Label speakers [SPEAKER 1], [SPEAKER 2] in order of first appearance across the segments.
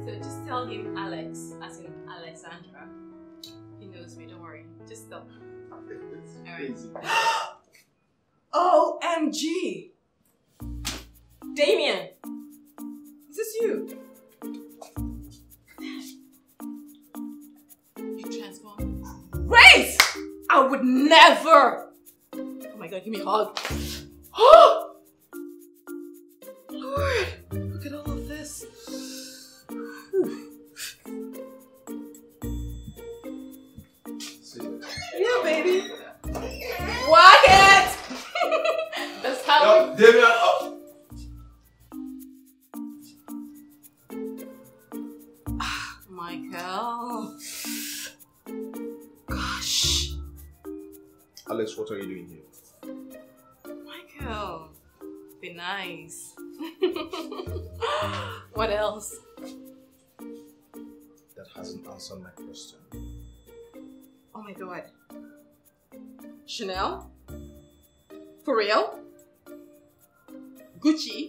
[SPEAKER 1] So just tell him Alex, as in Alexandra. He knows me, don't worry. Just tell him. Alright.
[SPEAKER 2] OMG!
[SPEAKER 1] Damien!
[SPEAKER 2] Is this you?
[SPEAKER 1] You transform.
[SPEAKER 2] Grace! I would never! Oh my god, give me a hug. Lord, look at all of this. Yeah, baby. Walk it!
[SPEAKER 1] That's how.
[SPEAKER 3] Yo, Damien, up.
[SPEAKER 2] Michael. Gosh.
[SPEAKER 3] Alex, what are you doing here?
[SPEAKER 1] Michael. Be nice. What else?
[SPEAKER 3] That hasn't answered my question.
[SPEAKER 2] Oh my god. Chanel? For real? Gucci?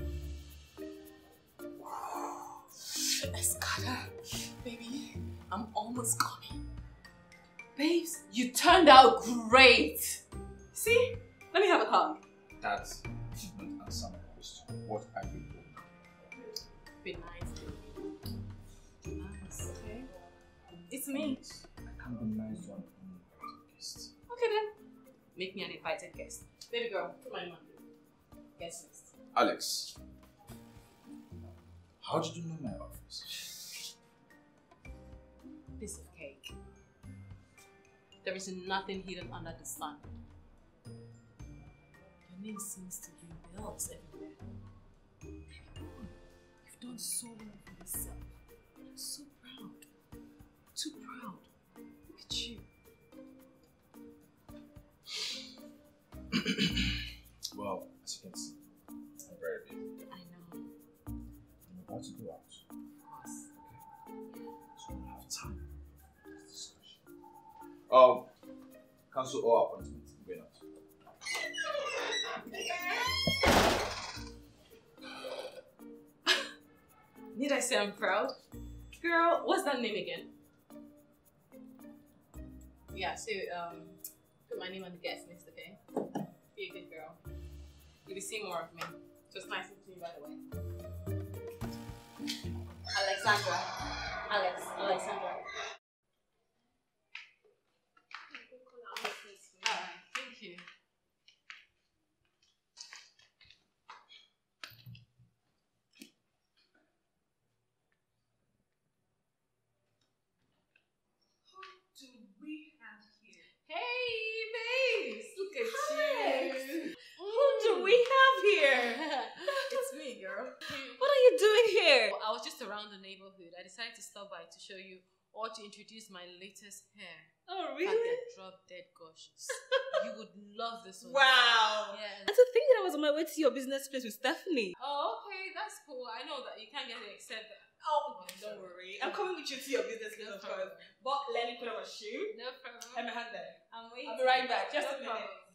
[SPEAKER 2] Escada? Baby, I'm almost coming. Babes, you turned out great. See? Let me have a hug.
[SPEAKER 3] That did not answer my question. What are you doing?
[SPEAKER 1] Be nice, baby. Be nice, okay? It's me.
[SPEAKER 3] I can't be nice to an uninvited guest.
[SPEAKER 1] Okay then. Make me an invited guest. Baby girl, put my name on you. Guest list.
[SPEAKER 3] Alex, how did you know my office?
[SPEAKER 1] Piece of cake. There is nothing hidden under the sun. Your name seems to ring bells everywhere. Baby, come on. You've done so well for yourself. I'm so proud. Too proud. Look at you.
[SPEAKER 3] Well, as you can see, I'm very busy.
[SPEAKER 1] I know.
[SPEAKER 3] I'm about to go out.
[SPEAKER 1] Of course.
[SPEAKER 3] Okay? So we don't have time for this discussion. Cancel all appointments. I'm going out.
[SPEAKER 1] Need I say I'm proud? Girl, what's that name again? Yeah, so put my name on the guest list, okay? Be a good girl. You'll be seeing more of me. Just nice to meet you, by the way. Alexandra. Alexandra. Alright, thank you.
[SPEAKER 2] Do we have here?
[SPEAKER 1] Hey, babes! Look at
[SPEAKER 2] Hi.
[SPEAKER 1] you!
[SPEAKER 2] Who do we have here?
[SPEAKER 1] It's me, girl.
[SPEAKER 2] What are you doing here?
[SPEAKER 1] I was just around the neighborhood. I decided to stop by to show you or to introduce my latest hair.
[SPEAKER 2] Oh,
[SPEAKER 1] In fact, they're drop dead gorgeous. You would love this one.
[SPEAKER 2] Wow.
[SPEAKER 1] Yeah.
[SPEAKER 2] And to think that I was on my way to your business place with Stephanie.
[SPEAKER 1] Oh, okay, that's cool. I know that you can't get it except that.
[SPEAKER 2] Oh, don't worry. I'm coming with you to your business place,
[SPEAKER 1] No
[SPEAKER 2] of course.
[SPEAKER 1] problem.
[SPEAKER 2] But let me put on my shoe.
[SPEAKER 1] No problem.
[SPEAKER 2] And my hand there.
[SPEAKER 1] I'm waiting.
[SPEAKER 2] I'll be right back. Just
[SPEAKER 1] No
[SPEAKER 2] a minute.
[SPEAKER 1] problem.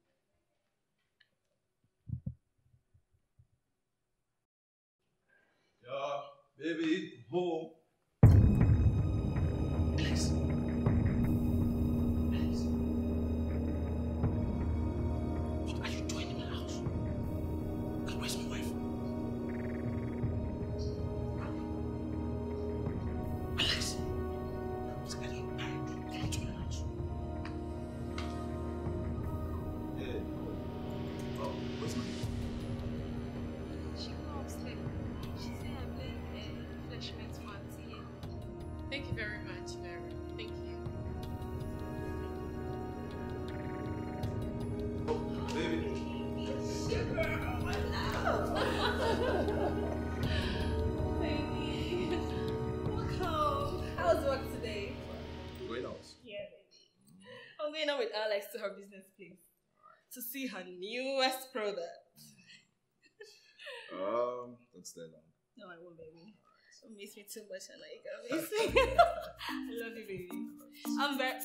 [SPEAKER 3] Yeah, baby, home. Alex. Alex. What are you doing in my house? And where's my wife? Alex. Come into my house. Hey. Oh, where's my wife?
[SPEAKER 4] She go upstairs. She said I'm playing a refreshment party.
[SPEAKER 1] Thank you very much, Mary. Thank you.
[SPEAKER 3] Baby.
[SPEAKER 2] Baby. Welcome. How's work today?
[SPEAKER 3] Going out.
[SPEAKER 2] Yeah, baby. I'm going out with Alex to her business place to see her newest product.
[SPEAKER 3] Let's stay long.
[SPEAKER 2] No, I won't, baby. Don't miss me too much, and you gonna miss me. I love you, baby. I'm very.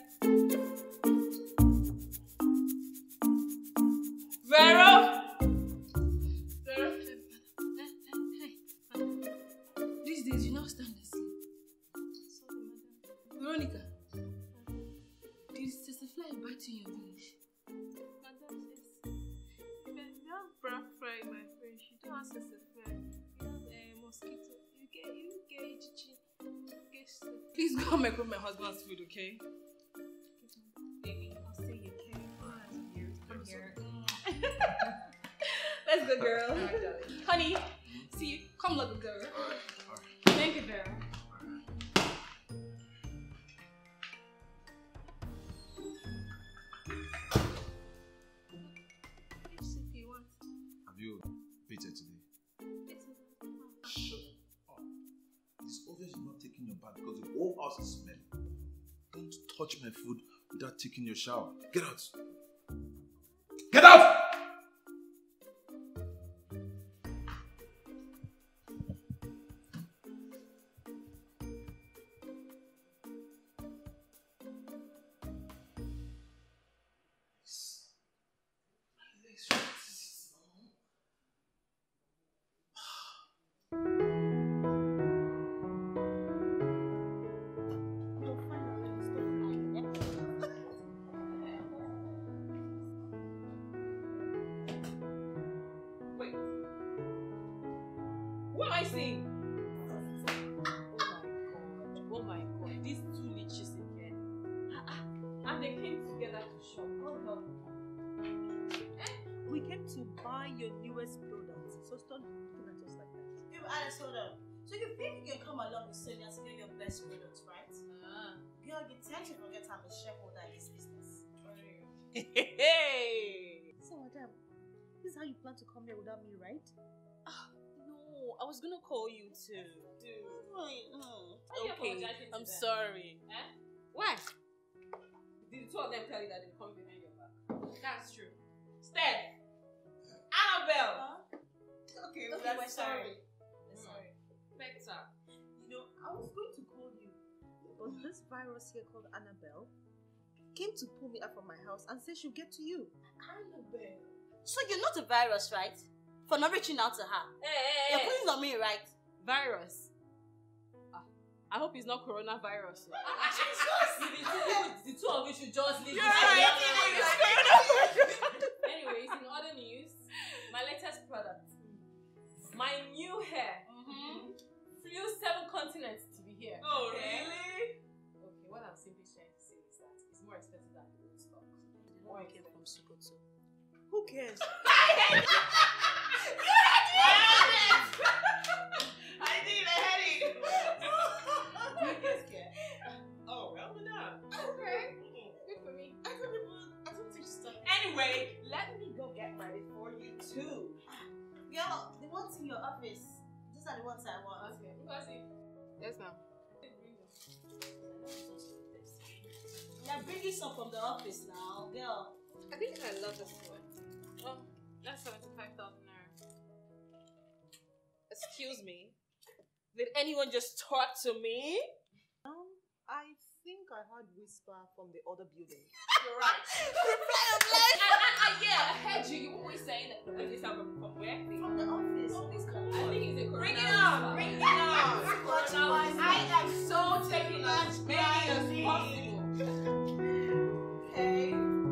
[SPEAKER 2] Vero! Vero! This is the Please, you now stand asleep.
[SPEAKER 4] Sorry, madam.
[SPEAKER 2] Veronica, did Sister Fly bite you in your village?
[SPEAKER 4] Madam says, we have brown fry, my friend. You don't have sister fry. You have mosquito. You get chichi. You get stuff.
[SPEAKER 2] Please go and microwave my husband's food, okay?
[SPEAKER 4] Baby, I'll say you care. Come here.
[SPEAKER 2] Let's go, girl.
[SPEAKER 4] All right, darling.
[SPEAKER 2] Honey, see you. Come, little girl.
[SPEAKER 3] Alright.
[SPEAKER 2] Thank you, Vera.
[SPEAKER 4] Which soup you want?
[SPEAKER 3] Have you painted today?
[SPEAKER 4] It's
[SPEAKER 3] Shut up. It's obvious you're not taking your bath because the whole house is smelling. Don't touch my food without taking your shower. Get out. Get out!
[SPEAKER 2] Wait. What am I saying? Oh my god. These two leeches again. And they came together to shop. God help me.
[SPEAKER 1] We came to buy your newest products, so stop looking at us like that.
[SPEAKER 5] Babe, Alice, hold on. So you think you can come along with Sonia to get your best products, right? Girl, you tend to forget I'm a shareholder in this business.
[SPEAKER 1] Hey! So, madam, this is how you plan to come here without me, right?
[SPEAKER 5] No, I was gonna call you too.
[SPEAKER 2] Okay, I'm sorry. Why? Did the two of them tell you that they come behind your back? That's true. Steph! Annabelle!
[SPEAKER 5] Okay,
[SPEAKER 2] we're sorry.
[SPEAKER 5] We're sorry.
[SPEAKER 2] Vector.
[SPEAKER 1] You know, I was going to call you, but this virus here called Annabelle came to pull me out from my house and said she'll get to you.
[SPEAKER 5] Annabelle. So you're not a virus, right? For not reaching out to her. You're putting on me, right?
[SPEAKER 2] Virus. I hope it's not coronavirus. The two of you should just leave. Anyways, in other news, my latest product, my new hair, flew 7 continents to be here.
[SPEAKER 5] Oh,
[SPEAKER 2] really? Okay, what I'm simply trying to say is that it's more expensive than the old stock.
[SPEAKER 1] More I came from Sokoto. Who cares?
[SPEAKER 5] I did a headache.
[SPEAKER 2] Oh, well done. Okay. Good for me.
[SPEAKER 5] I don't think stuff.
[SPEAKER 2] Anyway, let me go get ready for you too.
[SPEAKER 5] Girl, the ones in your office, these are the ones I want.
[SPEAKER 2] Okay, Ngozi. Yes, ma'am.
[SPEAKER 5] Yeah, bring you some from the office now, girl.
[SPEAKER 2] I think I love this one. Oh, that's 75,000 naira. Excuse me. Did anyone just talk to me?
[SPEAKER 1] I think I heard whisper from the other building.
[SPEAKER 2] You're right. Yeah, I heard you. You always saying that. Wait, this from where?
[SPEAKER 5] From the office.
[SPEAKER 2] Oh, please come. I think it's a corona.
[SPEAKER 5] Bring it on, bring it on.
[SPEAKER 2] I am so taking as many as possible.
[SPEAKER 5] Okay.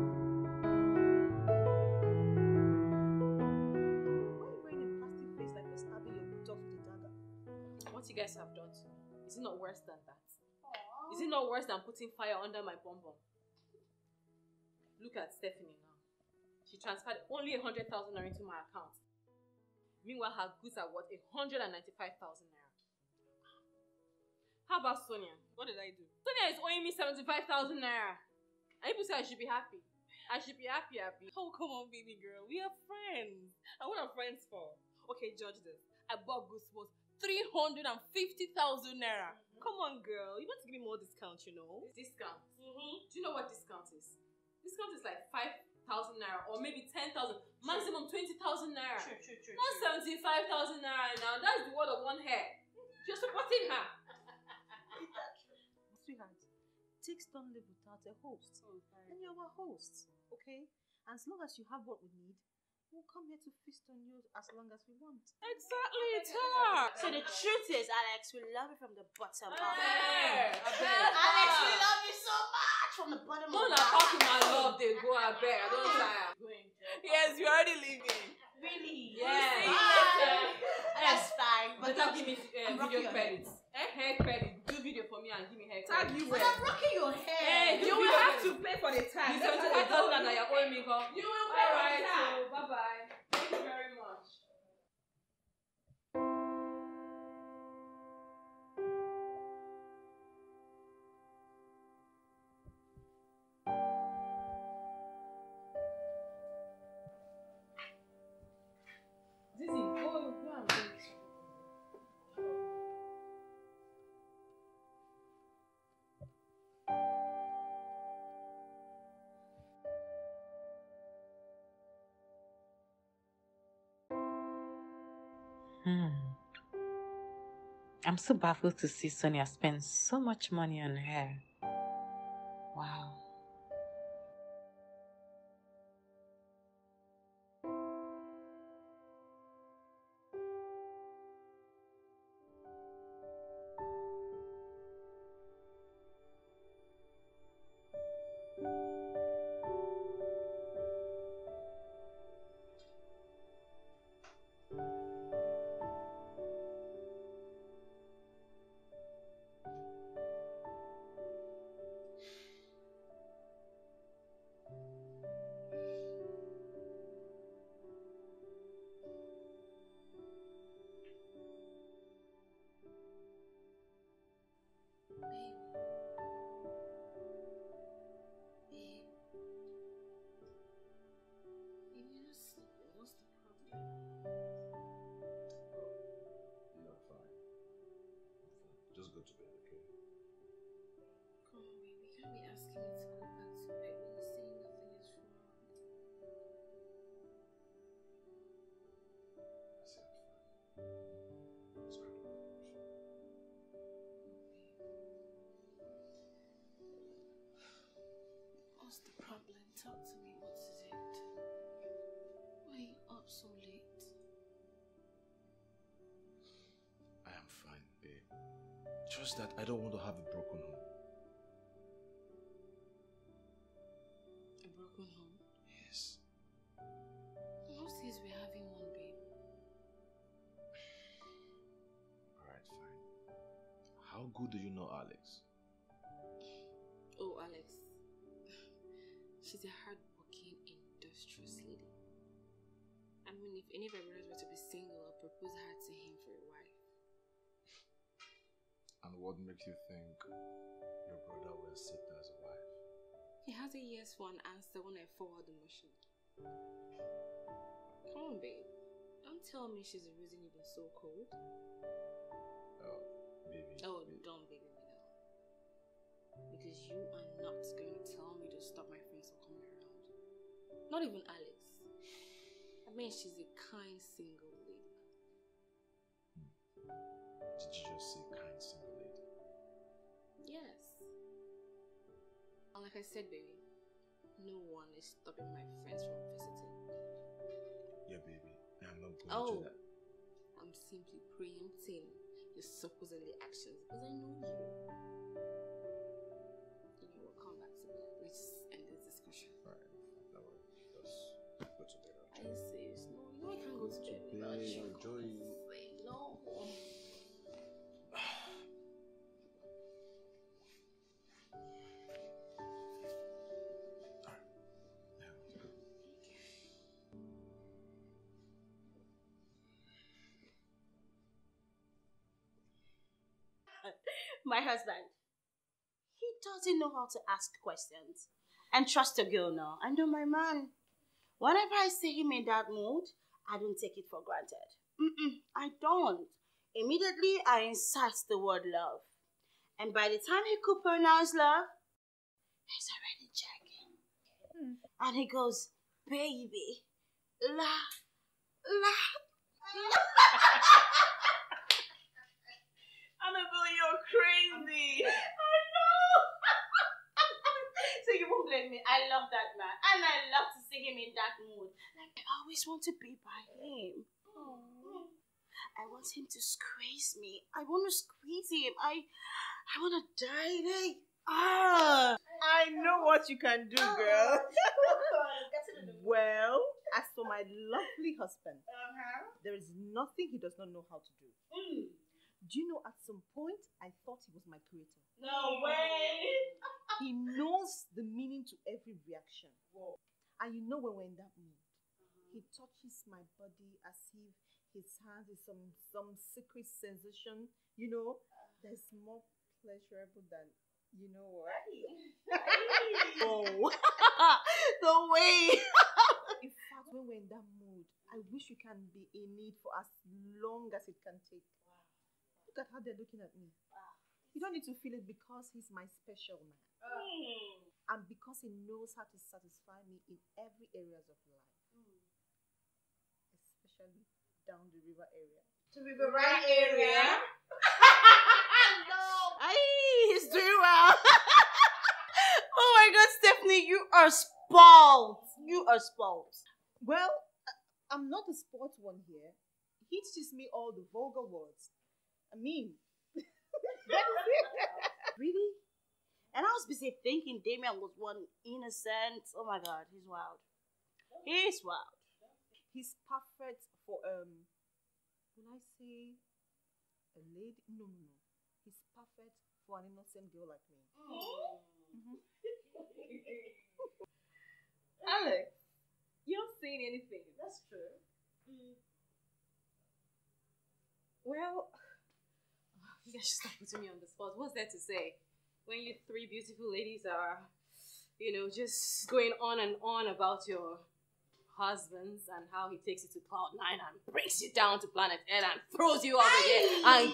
[SPEAKER 1] Why are you wearing a plastic face like you're stabbing your dog with a dagger?
[SPEAKER 2] What you guys have done to me, is it not worse than that? Is it not worse than putting fire under my bum bum? Look at Stephanie now. She transferred only 100,000 naira into my account. Meanwhile, her goods are worth 195,000 naira. How about Sonia? What did I do? Sonia is owing me 75,000 naira. And people say I should be happy. I should be happy.
[SPEAKER 6] Oh, come on, baby girl. We are friends. And what are friends for? Okay, judge this. I bought goods worth 350,000 naira. Come on, girl. You want to give me more discount, you know?
[SPEAKER 2] Discount? Do you know what discount is? Discount is like 5,000 naira or maybe 10,000. Maximum 20,000 naira.
[SPEAKER 5] True.
[SPEAKER 2] Not 75,000 naira now. That's the word of one hair. You're supporting her.
[SPEAKER 1] Sweetheart, takes don't live without a host. And you're our host, okay? And as long as you have what we need,
[SPEAKER 5] we'll come here to feast on you as long as we want.
[SPEAKER 6] Exactly, talk.
[SPEAKER 5] So the truth is, Alex, we love you from the bottom of our
[SPEAKER 2] Alex,
[SPEAKER 5] Alex, we love you so much from the bottom of
[SPEAKER 2] no,
[SPEAKER 5] our
[SPEAKER 2] na talking my love, they go, I beg. I don't tire.
[SPEAKER 6] Yes, we're already leaving.
[SPEAKER 5] Really?
[SPEAKER 2] Yeah.
[SPEAKER 5] Bye. That's fine.
[SPEAKER 2] But
[SPEAKER 5] But
[SPEAKER 2] now give me
[SPEAKER 5] I'm
[SPEAKER 2] video
[SPEAKER 5] rocking your
[SPEAKER 2] credits. Hair credit. Do video for me and give me hair
[SPEAKER 6] Tag
[SPEAKER 2] credit.
[SPEAKER 6] you
[SPEAKER 5] But
[SPEAKER 6] well.
[SPEAKER 5] I'm rocking your hair.
[SPEAKER 2] Hey,
[SPEAKER 6] You will have to pay for the tag.
[SPEAKER 2] You
[SPEAKER 6] That's
[SPEAKER 2] said
[SPEAKER 6] what I told
[SPEAKER 2] that
[SPEAKER 6] you.
[SPEAKER 2] you're owing me, come.
[SPEAKER 6] You will pay for the
[SPEAKER 2] Alright,
[SPEAKER 6] tag.
[SPEAKER 2] so bye-bye. Thank you very much. Zizi, go and wait.
[SPEAKER 7] I'm so baffled to see Sonia spend so much money on hair. Wow.
[SPEAKER 3] You're fine. Just go to bed, okay?
[SPEAKER 4] Come on, baby. You can't be asking me to go back to bed when you say nothing is wrong.
[SPEAKER 3] I said I'm fine. Let's go to bed.
[SPEAKER 4] What's the problem? Talk to me. What is it? Why are you up so late?
[SPEAKER 3] I am fine, babe. Just that I don't want to have a broken home.
[SPEAKER 4] A broken home?
[SPEAKER 3] Yes.
[SPEAKER 4] Most days we're having one, babe.
[SPEAKER 3] Alright, fine. How good do you know Alex?
[SPEAKER 4] Oh, Alex. She's a hard-working, industrious lady. I mean, if any of our brothers were to be single, I'll propose her to him for a wife.
[SPEAKER 3] And what makes you think your brother will accept her as a wife?
[SPEAKER 4] He has a yes for an answer when I forward the motion. Come on, babe. Don't tell me she's the reason you've been so cold.
[SPEAKER 3] Oh, baby.
[SPEAKER 4] Oh,
[SPEAKER 3] baby.
[SPEAKER 4] don't baby me now. Because you are not going to tell me to stop my friends from coming around. Not even Alex. I mean, she's a kind single lady.
[SPEAKER 3] Did you just say kind single lady?
[SPEAKER 4] Yes. And like I said, baby, no one is stopping my friends from visiting.
[SPEAKER 3] Yeah, baby. I'm not going
[SPEAKER 4] Oh,
[SPEAKER 3] to that.
[SPEAKER 4] I'm simply preempting your supposedly actions because I know you. You know what? Come back to bed. Let's just end this discussion.
[SPEAKER 3] Alright, that way. Just go to bed.
[SPEAKER 4] Are you serious? No, you know I can't go to bed without
[SPEAKER 3] bed,
[SPEAKER 4] you.
[SPEAKER 3] enjoy you.
[SPEAKER 4] No.
[SPEAKER 5] My husband, he doesn't know how to ask questions. And trust a girl now. I know my man. Whenever I see him in that mood, I don't take it for granted. I don't. Immediately, I insert the word love. And by the time he could pronounce love, he's already checking. And he goes, baby, la.
[SPEAKER 6] Annabelle, you're crazy.
[SPEAKER 5] I know. So you won't blame me. I love that man. And I love to see him in that mood. Like, I always want to be by him. I want him to squeeze me. I want to squeeze him. I want to die. Like,
[SPEAKER 6] I know what you can do, girl. Well, as for my lovely husband, there is nothing he does not know how to do. Do you know, at some point, I thought he was my creator.
[SPEAKER 5] no way.
[SPEAKER 6] He knows the meaning to every reaction. And you know, when we're in that mood, he touches my body as if his hand is some secret sensation. You know, there's more pleasurable than, you know what?
[SPEAKER 5] Oh, the way.
[SPEAKER 6] In fact, when we're in that mood, I wish we can be in it for as long as it can take. Look at how they're looking at me. You don't need to feel it because he's my special man. And because he knows how to satisfy me in every areas of life. Especially down the river area.
[SPEAKER 5] To be the right area. No. He's doing well. Oh my God, Stephanie, you are spoiled. You are spoiled.
[SPEAKER 6] Well, I'm not the sports one here. He teaches me all the vulgar words. I mean,
[SPEAKER 5] Really? And I was busy thinking Damien was one innocent. Oh my God, he's wild. He's wild.
[SPEAKER 6] he's perfect for will I say a lady? No. He's perfect for an innocent girl like me.
[SPEAKER 2] Alex, you're not saying anything.
[SPEAKER 5] That's true.
[SPEAKER 2] Well, you guys should stop putting me on the spot. What's there to say? When you three beautiful ladies are, just going on and on about your husbands and how he takes you to cloud 9 and brings you down to planet Earth and throws you off again. And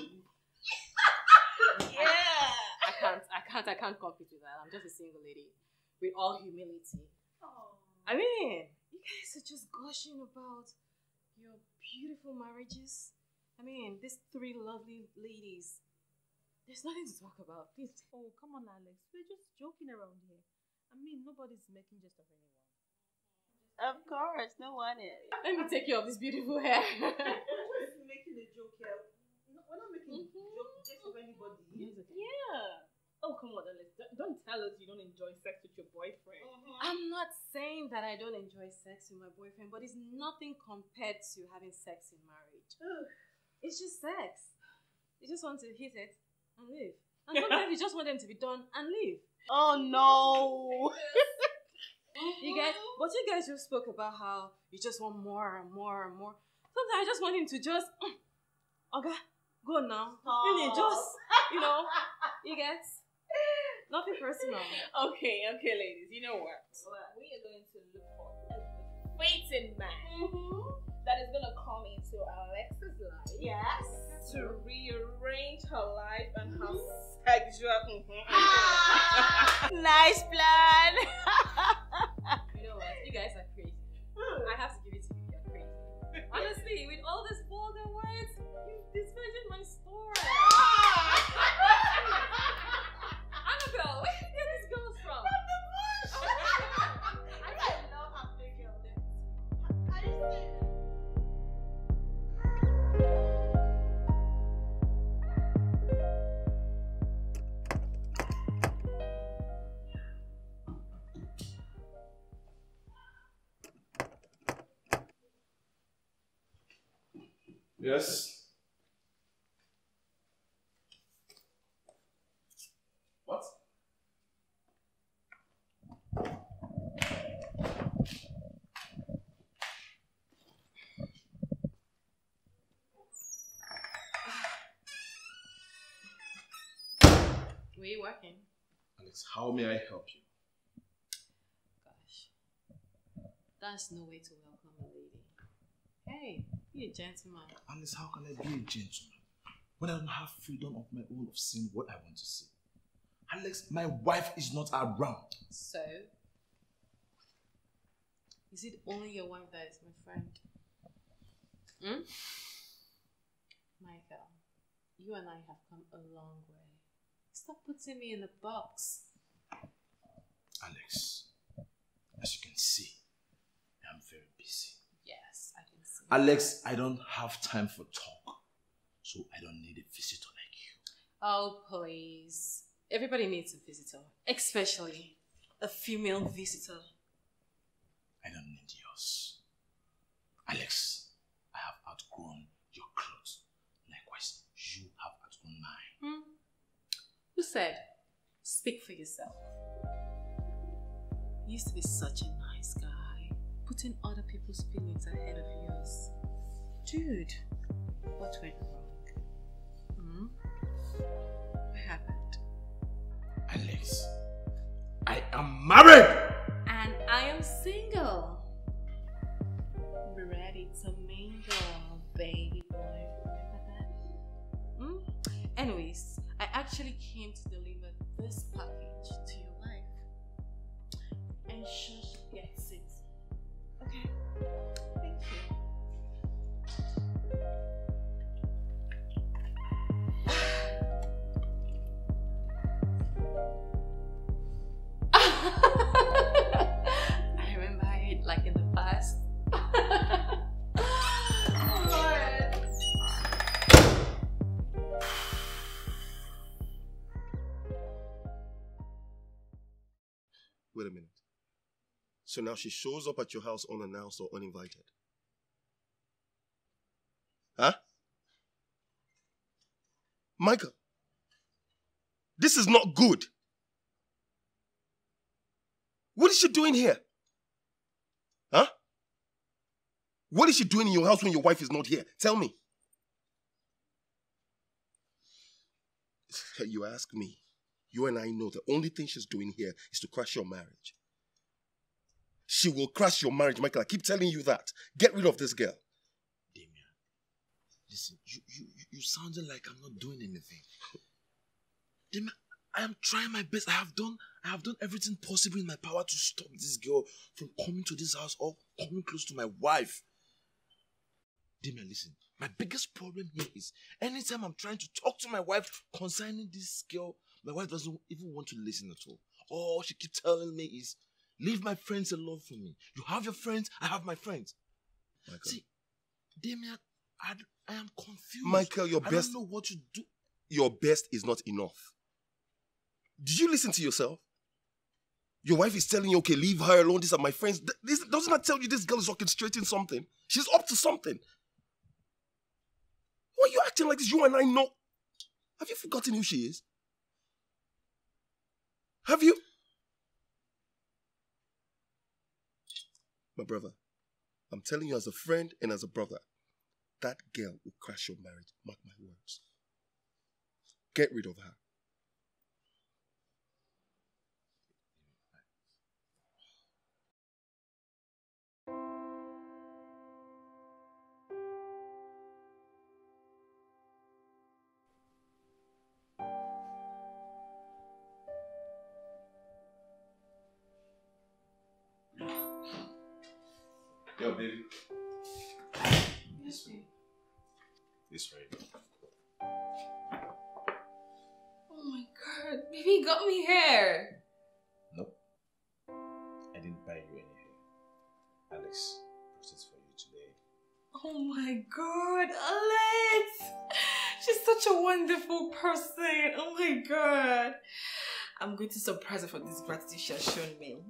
[SPEAKER 2] I can't compete with that. I'm just a single lady with all humility. I mean, you guys are just gushing about your beautiful marriages. I mean, these three lovely ladies. There's nothing to talk about. Please.
[SPEAKER 6] Oh, come on, Alex. We're just joking around here. I mean, nobody's making jest of anyone.
[SPEAKER 5] Of course, no one is.
[SPEAKER 2] Let me take you off this beautiful hair.
[SPEAKER 6] We're just making a joke here. No, we're not making a joke just of anybody.
[SPEAKER 2] Yeah.
[SPEAKER 6] Oh, come on, Alex. Don't tell us you don't enjoy sex with your boyfriend.
[SPEAKER 2] I'm not saying that I don't enjoy sex with my boyfriend, but it's nothing compared to having sex in marriage. It's just sex. You just want to hit it and leave. And sometimes you just want them to be done and leave.
[SPEAKER 5] Oh no.
[SPEAKER 2] But you guys just spoke about how you just want more and more and more. Sometimes I just want him to just, okay, go now. Really, just, you get nothing personal.
[SPEAKER 6] Okay, ladies. You know what? We are going to look for a fating man that is going to come into Alexa's life.
[SPEAKER 5] Yes.
[SPEAKER 6] To rearrange her life and her sexual.
[SPEAKER 5] Nice plan.
[SPEAKER 2] You know what? You guys are crazy. I have to give it to you. You're crazy. Honestly, with all these vulgar words, you've disfigured my story. Annabelle, where did you get these girls from? From the bush.
[SPEAKER 5] I love how big your lips. I just said.
[SPEAKER 3] Yes? What?
[SPEAKER 2] Where are you working?
[SPEAKER 3] Alex, how may I help you?
[SPEAKER 2] Gosh. That's no way to welcome a lady. Hey, be a gentleman.
[SPEAKER 3] Alex, how can I be a gentleman when I don't have freedom of my own of seeing what I want to see? Alex, my wife is not around.
[SPEAKER 2] So? Is it only your wife that is my friend? Michael, you and I have come a long way. Stop putting me in a box.
[SPEAKER 3] Alex, as you can see, I'm very busy.
[SPEAKER 2] Yes.
[SPEAKER 3] Alex, I don't have time for talk. So I don't need a visitor like you.
[SPEAKER 2] Oh, please. Everybody needs a visitor. Especially a female visitor.
[SPEAKER 3] I don't need yours. Alex, I have outgrown your clothes. Likewise, you have outgrown mine.
[SPEAKER 2] Who said? Speak for yourself. You used to be such a nice guy, putting other people's feelings ahead of yours. Dude, what went wrong? What happened?
[SPEAKER 3] Alex, I am married!
[SPEAKER 2] And I am single. Ready to mingle, baby boy. Remember that? Anyways, I actually came to deliver this package to your wife. Ensure she gets it. Okay. Thank you. I remember it like in the past.
[SPEAKER 8] Wait a minute. So now she shows up at your house unannounced or uninvited? Huh? Michael, this is not good. What is she doing here? Huh? What is she doing in your house when your wife is not here? Tell me. You ask me. You and I know the only thing she's doing here is to crash your marriage. She will crash your marriage, Michael. I keep telling you that. Get rid of this girl.
[SPEAKER 3] Damien, listen, you sounded like I'm not doing anything. Damien, I am trying my best. I have done everything possible in my power to stop this girl from coming to this house or coming close to my wife. Damien, listen, my biggest problem here is anytime I'm trying to talk to my wife concerning this girl, my wife doesn't even want to listen at all. All she keeps telling me is, leave my friends alone for me. You have your friends, I have my friends. Michael. See, Damien, I am confused.
[SPEAKER 8] Michael, your best...
[SPEAKER 3] I don't know what to do.
[SPEAKER 8] Your best is not enough. Did you listen to yourself? Your wife is telling you, okay, leave her alone. These are my friends. Doesn't that tell you this girl is orchestrating something? She's up to something. Why are you acting like this? You and I know. Have you forgotten who she is? Have you? My brother, I'm telling you as a friend and as a brother, that girl will crash your marriage. Mark my words. Get rid of her.
[SPEAKER 3] Yo, baby. Yes, baby. This right.
[SPEAKER 4] Oh my god, baby got me hair.
[SPEAKER 3] Nope. I didn't buy you any hair. Alex brought it for you today.
[SPEAKER 4] Oh my god, Alex! She's such a wonderful person. Oh my god. I'm going to surprise her for this gratitude she has shown me.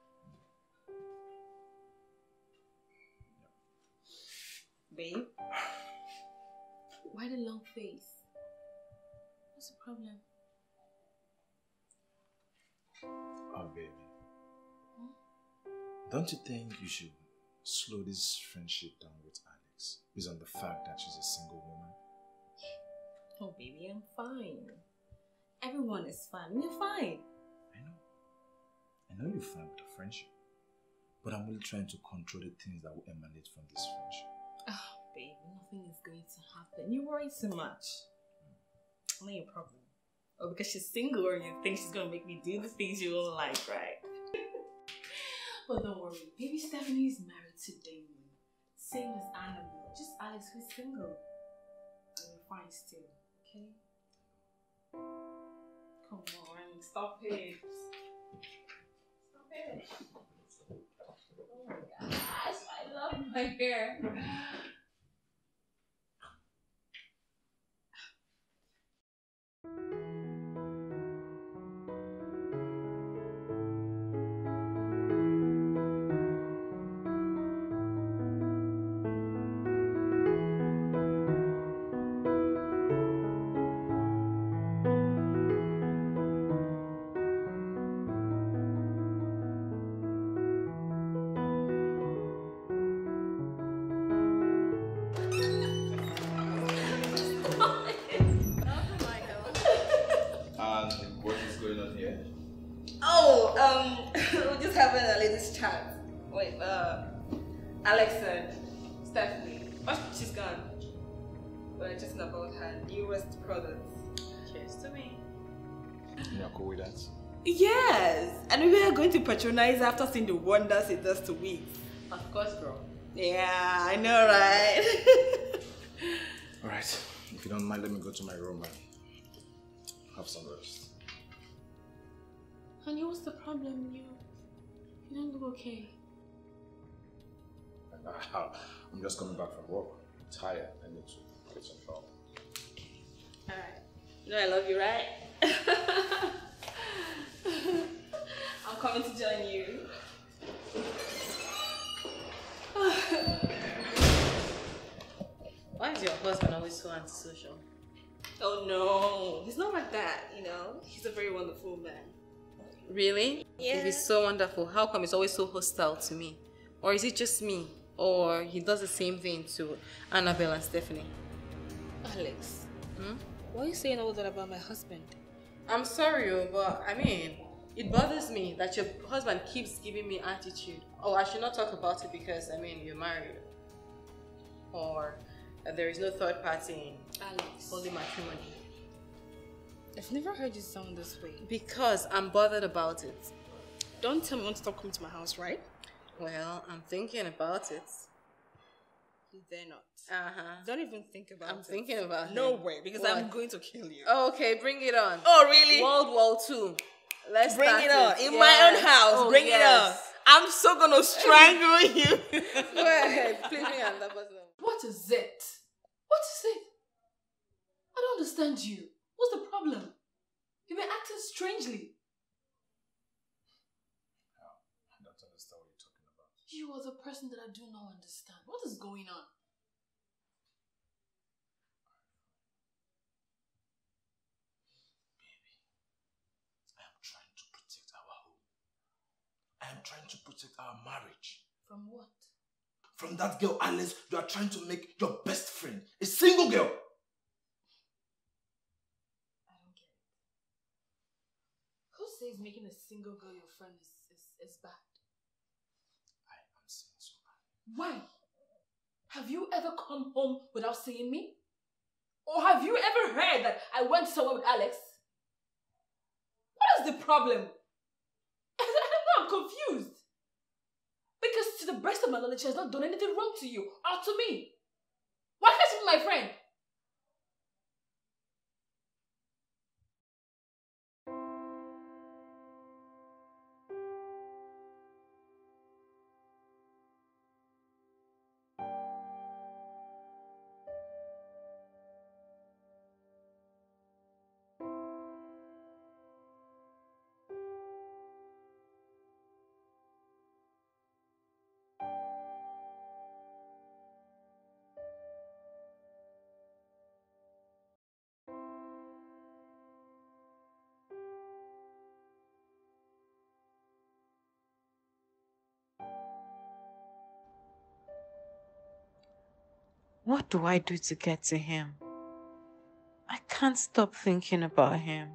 [SPEAKER 4] Babe? Why the long face? What's the problem?
[SPEAKER 3] Oh, baby. Don't you think you should slow this friendship down with Alex based on the fact that she's a single woman?
[SPEAKER 4] Oh, baby, I'm fine. Everyone is fine. You're fine.
[SPEAKER 3] I know you're fine with the friendship, but I'm really trying to control the things that will emanate from this friendship.
[SPEAKER 4] Oh, baby, nothing is going to happen. You worry too much. Not your problem. Oh, because she's single, or you think she's going to make me do the things you don't like, right? But don't worry. Baby Stephanie is married to Damon. Same as Annabelle. Just Alex who's single. And you're fine still, okay? Come on, stop it. Stop it. Oh my gosh, I love my hair. we're just having a ladies chat. Wait, Alex and Stephanie. Oh, she's gone. We're just about her newest products.
[SPEAKER 2] Cheers to me.
[SPEAKER 3] You're cool with that?
[SPEAKER 4] Yes, and we are going to patronize after seeing the wonders it does to wigs.
[SPEAKER 2] Of course, bro.
[SPEAKER 4] Yeah, I know, right?
[SPEAKER 3] Alright, if you don't mind, let me go to my room and have some rest.
[SPEAKER 2] Honey, what's the problem? You don't look okay.
[SPEAKER 3] I'm just coming back from work. I'm tired. I need to get some help.
[SPEAKER 4] Alright. You know I love you, right? I'm coming to join you.
[SPEAKER 2] Why is your husband always so antisocial?
[SPEAKER 4] Oh no, he's not like that, you know. He's a very wonderful man.
[SPEAKER 2] Really?
[SPEAKER 4] Yeah.
[SPEAKER 2] If he's so wonderful, how come he's always so hostile to me? Or is it just me? Or he does the same thing to Annabelle and Stephanie?
[SPEAKER 4] Alex, why are you saying all that about my husband?
[SPEAKER 2] I'm sorry, but I mean, it bothers me that your husband keeps giving me attitude. Oh, I should not talk about it because, I mean, you're married. Or there is no third party in
[SPEAKER 4] Alex,
[SPEAKER 2] holy matrimony.
[SPEAKER 4] I've never heard you sound this way.
[SPEAKER 2] Because I'm bothered about it.
[SPEAKER 4] Don't tell me you want to stop coming to my house, right?
[SPEAKER 2] Well, I'm thinking about it.
[SPEAKER 4] You dare not.
[SPEAKER 2] Uh-huh.
[SPEAKER 4] Don't even think about it.
[SPEAKER 2] I'm thinking about it.
[SPEAKER 4] No way, because
[SPEAKER 2] What?
[SPEAKER 4] I'm going to kill you.
[SPEAKER 2] Okay, bring it on.
[SPEAKER 4] Oh, really?
[SPEAKER 2] World War II. Let's
[SPEAKER 4] Bring
[SPEAKER 2] start
[SPEAKER 4] it on. In my
[SPEAKER 2] Yes.
[SPEAKER 4] own house.
[SPEAKER 2] Oh,
[SPEAKER 4] Bring it on.
[SPEAKER 2] yes.
[SPEAKER 4] I'm so gonna strangle you.
[SPEAKER 2] Go ahead. Please bring another person.
[SPEAKER 1] What is it? What is it? I don't understand you. What's the problem? You've been acting strangely.
[SPEAKER 3] I don't understand what you're talking about.
[SPEAKER 1] You are the person that I do not understand. What is going on?
[SPEAKER 3] I am trying to protect our home. I am trying to protect our marriage.
[SPEAKER 1] From what?
[SPEAKER 3] From that girl, Alice, you are trying to make your best friend a single girl.
[SPEAKER 1] I don't get it. Who says making a single girl your friend is bad?
[SPEAKER 3] I am saying so.
[SPEAKER 1] Why? Have you ever come home without seeing me? Or have you ever heard that I went somewhere with Alex? What is the problem? I'm confused. Because to the best of my knowledge, she has not done anything wrong to you or to me. Why can't she be my friend?
[SPEAKER 7] What do I do to get to him? I can't stop thinking about him.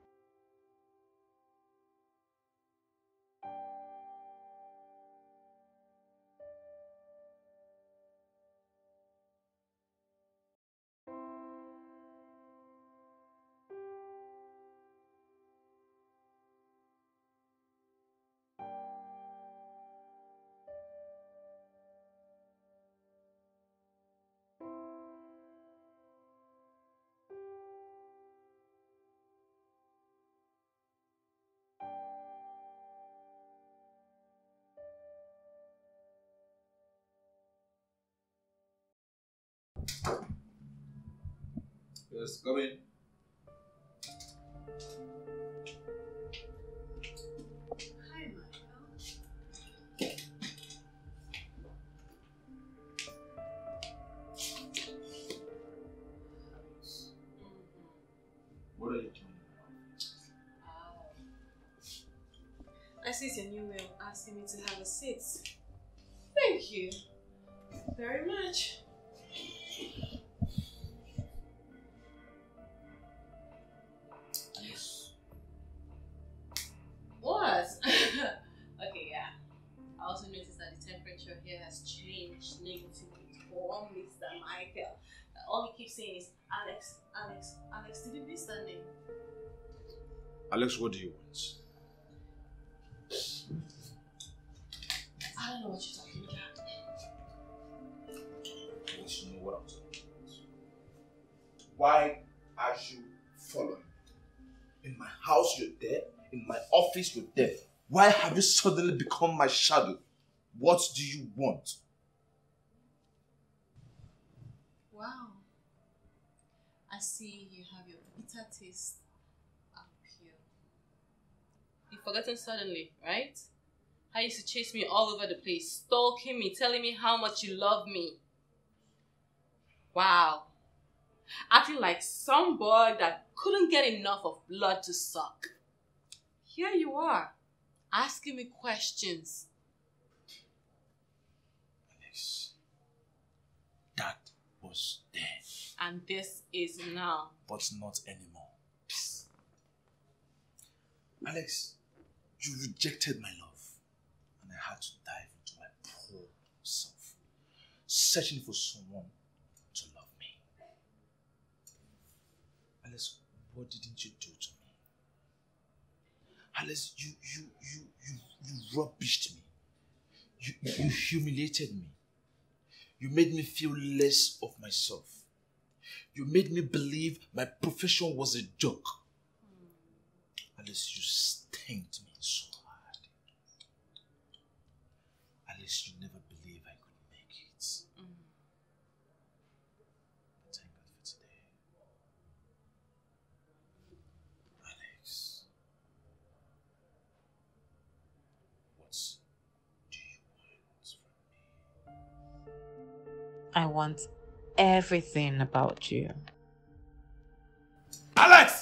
[SPEAKER 3] Yes, come in.
[SPEAKER 1] Hi, Michael.
[SPEAKER 3] What are you doing?
[SPEAKER 2] I see it's your new way of asking me to have a seat.
[SPEAKER 1] Thank you very much.
[SPEAKER 2] What? All he keeps saying is, Alex, Alex, Alex, did you miss that name?
[SPEAKER 3] Alex, what do you want?
[SPEAKER 2] I don't know what you're talking about.
[SPEAKER 3] Alex, you know what I'm talking about. Why are you following me? In my house, you're there. In my office, you're there. Why have you suddenly become my shadow? What do you want?
[SPEAKER 2] Wow. I see you have your bitter taste up here. You've forgotten suddenly, right? How you used to chase me all over the place, stalking me, telling me how much you love me. Wow. Acting like some boy that couldn't get enough of blood to suck. Here you are, asking me questions.
[SPEAKER 3] Alex, that was then.
[SPEAKER 2] And this is now.
[SPEAKER 3] But not anymore. Alex, you rejected my love. And I had to dive into my poor self, searching for someone to love me. Alex, what didn't you do to me? Alex, you rubbished me. You humiliated me. You made me feel less of myself. You made me believe my profession was a joke. Alice, you stanked me so hard. Alice, you never believed I could make it. But thank God for today. Alex, what do you want from me?
[SPEAKER 7] I want everything about you.
[SPEAKER 3] Alex!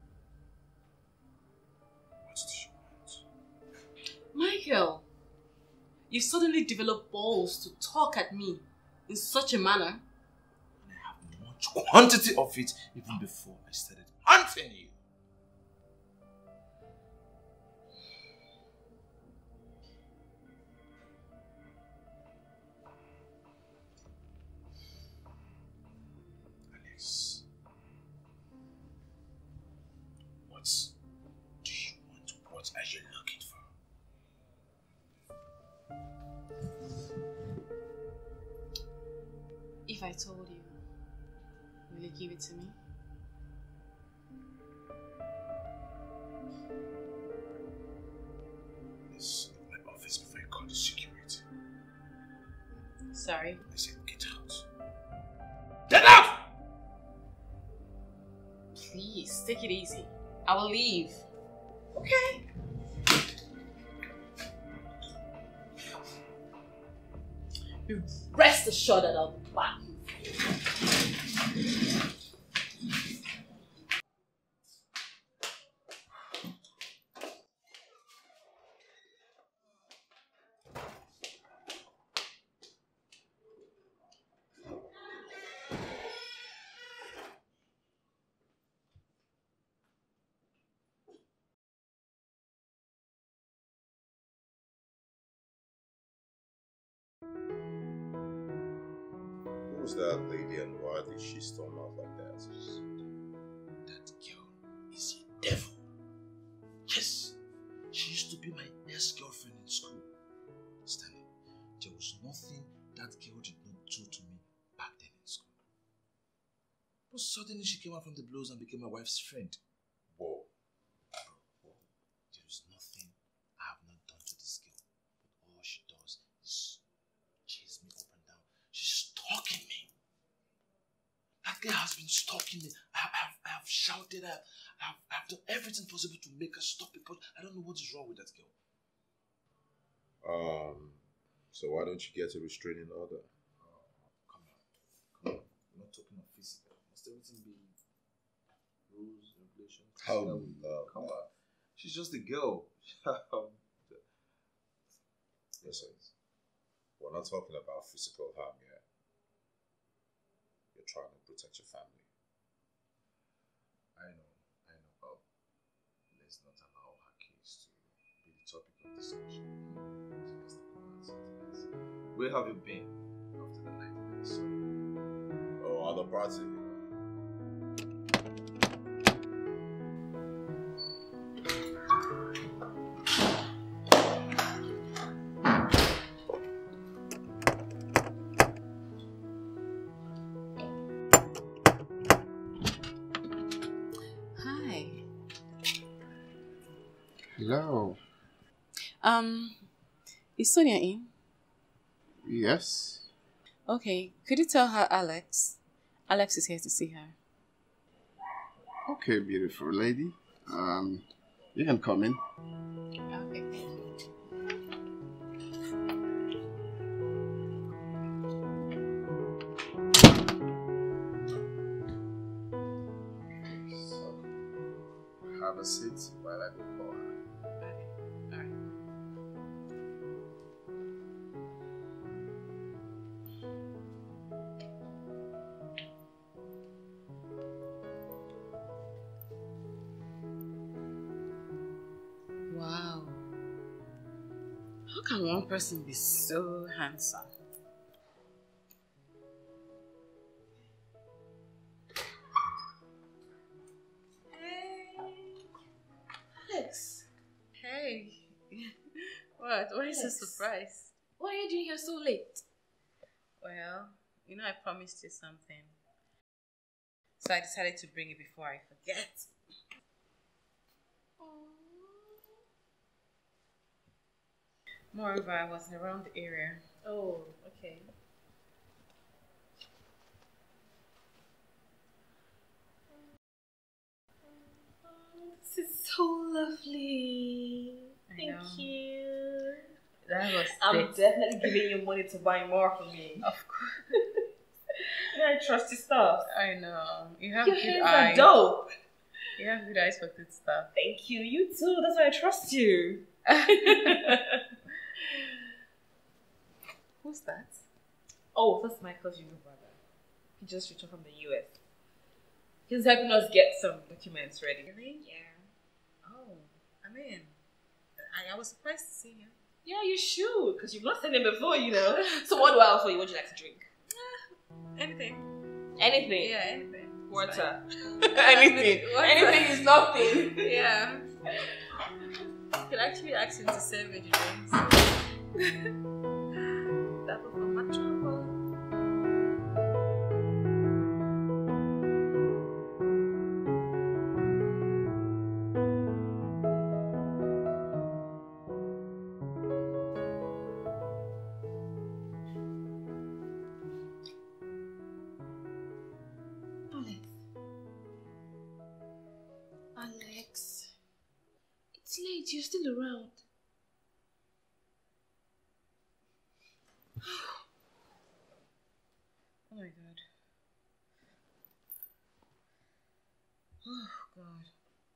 [SPEAKER 3] What do you want?
[SPEAKER 2] Michael, you suddenly developed balls to talk at me in such a manner.
[SPEAKER 3] And I have much quantity of it even before I started hunting you. Alex, what do you want? What are you looking for?
[SPEAKER 2] If I told you, will you give it to me?
[SPEAKER 3] Let's leave my office before I call the security.
[SPEAKER 2] Sorry.
[SPEAKER 3] I said get out. Get out!
[SPEAKER 2] Please, take it easy. I will leave.
[SPEAKER 3] Okay.
[SPEAKER 2] You rest assured that I'll be back.
[SPEAKER 8] Who's that lady and why did she storm out like that?
[SPEAKER 3] That girl is a devil. Yes. She used to be my ex-girlfriend in school. Stanley, there was nothing that girl did not do to me back then in school. But suddenly she came out from the blues and became my wife's friend.
[SPEAKER 8] Whoa.
[SPEAKER 3] There is nothing I have not done to this girl. But all she does is chase me up and down. She's stalking me. That girl has been stalking me. I have shouted at her. I've done everything possible to make her stop it, but I don't know what is wrong with that girl.
[SPEAKER 8] So why don't you get a restraining order?
[SPEAKER 3] Come on. We're not talking of physical. Must everything be rules, regulations?
[SPEAKER 8] How?
[SPEAKER 3] Come on. She's just a girl.
[SPEAKER 8] Listen, we're not talking about physical harm here. You're trying to protect your family.
[SPEAKER 3] I know. But let's not allow her case to be the topic of discussion. Let's talk about something else. Where have you been after the night?
[SPEAKER 8] Oh, at the party.
[SPEAKER 7] Hi.
[SPEAKER 9] Hello.
[SPEAKER 7] Is Sonia in?
[SPEAKER 9] Yes.
[SPEAKER 7] Okay, could you tell her Alex? Alex is here to see her.
[SPEAKER 9] Okay, beautiful lady. You can come in.
[SPEAKER 7] Okay.
[SPEAKER 9] So, have a seat while I go for her.
[SPEAKER 7] Okay, alright. Wow. How can one person be so handsome?
[SPEAKER 1] Alex,
[SPEAKER 7] Hey. What? Why are you so
[SPEAKER 1] Alex.
[SPEAKER 7] surprised?
[SPEAKER 1] why are you doing here so late?
[SPEAKER 7] Well, you know I promised you something. So I decided to bring it before I forget. Moreover, I was around the area.
[SPEAKER 1] Oh, okay. This is so lovely.
[SPEAKER 7] I
[SPEAKER 1] Thank
[SPEAKER 7] know.
[SPEAKER 1] you.
[SPEAKER 7] That was
[SPEAKER 1] I'm
[SPEAKER 7] it.
[SPEAKER 1] definitely giving you money to buy more for me.
[SPEAKER 7] Of course.
[SPEAKER 1] You know, I trust your stuff.
[SPEAKER 7] I know. You have
[SPEAKER 1] Your
[SPEAKER 7] good
[SPEAKER 1] hands
[SPEAKER 7] eyes.
[SPEAKER 1] are dope.
[SPEAKER 7] You have good eyes for good stuff.
[SPEAKER 1] Thank you. You too. That's why I trust you.
[SPEAKER 7] Who's that?
[SPEAKER 1] Oh, that's my cousin brother. He just returned from the US. He's helping us get some documents ready.
[SPEAKER 7] Really?
[SPEAKER 1] Yeah.
[SPEAKER 7] Oh, I mean, I was surprised to see him.
[SPEAKER 1] Yeah, you should, because you've not seen him before, you know. So what do I offer you? What do you like to drink?
[SPEAKER 7] Anything.
[SPEAKER 1] Anything.
[SPEAKER 7] Yeah, anything.
[SPEAKER 1] Water.
[SPEAKER 7] Anything.
[SPEAKER 1] Anything.
[SPEAKER 7] Water.
[SPEAKER 1] Anything is nothing.
[SPEAKER 7] Yeah. You could actually ask him to serve me drinks. That was for my trouble.
[SPEAKER 1] Alex. It's late. You're still around.
[SPEAKER 7] Oh my god. Oh god.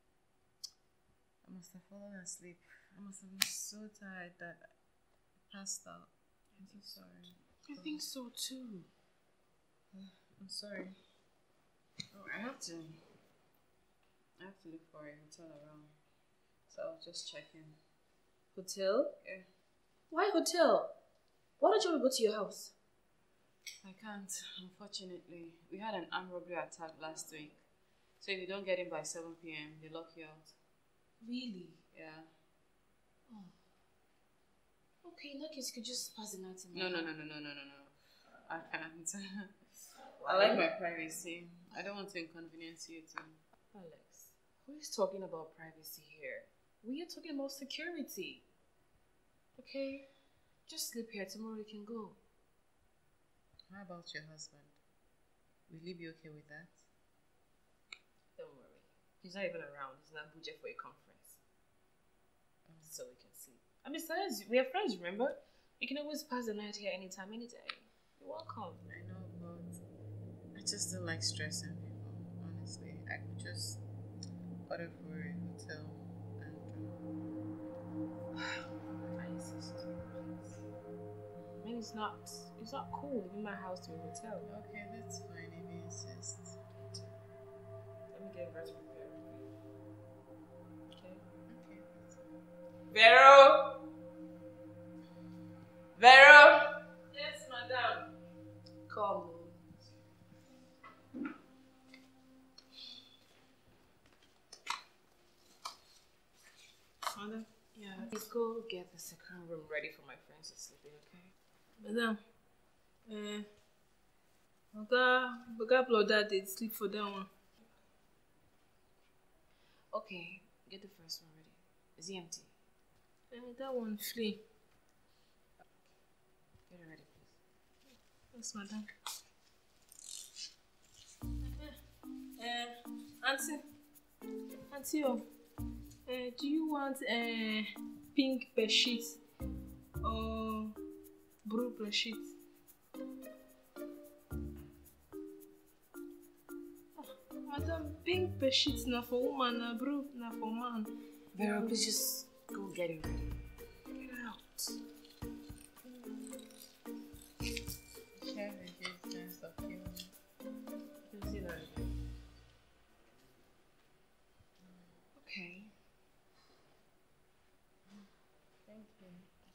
[SPEAKER 7] I must have fallen asleep. I must have been so tired that I passed out. I'm so sorry.
[SPEAKER 1] I think so too.
[SPEAKER 7] I'm sorry. Oh, I have to look for a hotel around. So I'll just check in.
[SPEAKER 1] Hotel?
[SPEAKER 7] Yeah.
[SPEAKER 1] Why hotel? Why don't you want to go to your house?
[SPEAKER 7] I can't, unfortunately. We had an armed robbery attack last week. So if you don't get in by 7 p.m., they lock you out.
[SPEAKER 1] Really?
[SPEAKER 7] Yeah.
[SPEAKER 1] Oh. Okay, in that case, you could just pass the night in my
[SPEAKER 7] No.
[SPEAKER 1] house.
[SPEAKER 7] I can't. I like my privacy. I don't want to inconvenience you too.
[SPEAKER 1] Alex, who is talking about privacy here? We are talking about security. Okay? Just sleep here. Tomorrow we can go.
[SPEAKER 7] How about your husband? Will he be okay with that?
[SPEAKER 1] Don't worry. He's not even around. He's in Abuja for a conference. So we can sleep. And besides, we are friends, remember? You can always pass the night here anytime, any day. You're welcome.
[SPEAKER 7] I know, but I just don't like stressing people, honestly. I could just order for a hotel and
[SPEAKER 1] I insist, please. I mean, it's not cool leaving my house to a hotel.
[SPEAKER 7] okay, that's fine if you insist.
[SPEAKER 1] Let me get rest prepared. Okay?
[SPEAKER 7] Okay, that's fine.
[SPEAKER 1] Vero! Vero! Yes, madam. Come.
[SPEAKER 7] Madam.
[SPEAKER 4] Yeah, please go get the second room ready for my friends to sleep in, okay?
[SPEAKER 7] Madam. Oga Bloda did sleep for that one.
[SPEAKER 4] Okay, get the first one ready. Is he empty?
[SPEAKER 7] That one free.
[SPEAKER 4] Get it ready, please.
[SPEAKER 7] Yes, madam. Auntie, do you want pink bed sheet or blue bed sheet? Madam, pink bed sheet na for woman, na blue na for man.
[SPEAKER 4] Vero, please just go get it ready.
[SPEAKER 7] Get out.
[SPEAKER 2] Share the sense of humor.
[SPEAKER 4] You see that? Okay.
[SPEAKER 2] Thank you.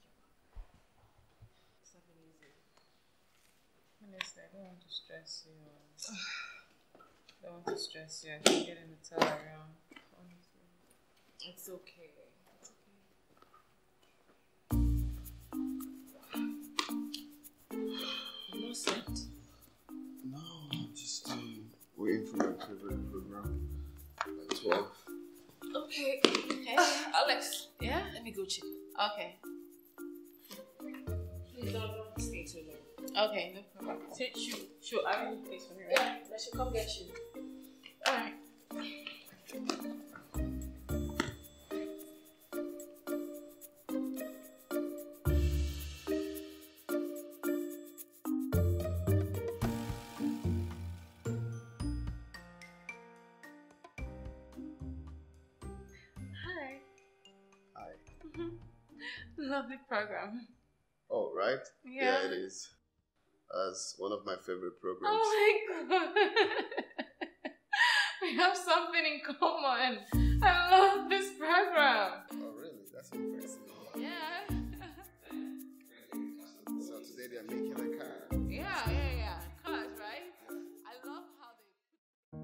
[SPEAKER 4] It's not been easy.
[SPEAKER 2] Honestly, I don't want to stress you. I don't want to stress you. I can get in the towel around. Honestly.
[SPEAKER 4] It's okay. You not slept?
[SPEAKER 9] No, I'm just waiting for my favorite program at 12.
[SPEAKER 4] Okay. Hey, Alex. Yeah? Let me go check.
[SPEAKER 2] Okay.
[SPEAKER 4] Please don't stay too long.
[SPEAKER 2] Okay, no problem. Sure, I have a place for me, right?
[SPEAKER 4] Yeah, I should come get you.
[SPEAKER 2] Alright.
[SPEAKER 4] Hi.
[SPEAKER 9] Hi.
[SPEAKER 2] Lovely program.
[SPEAKER 9] Oh, right?
[SPEAKER 2] Yeah.
[SPEAKER 9] It is. As one of my favorite programs.
[SPEAKER 2] Oh my god. We have something in common. I love this program.
[SPEAKER 9] Oh, really? That's impressive.
[SPEAKER 2] Yeah.
[SPEAKER 9] So today they're making a car.
[SPEAKER 2] Yeah. Cars, right? I love how they...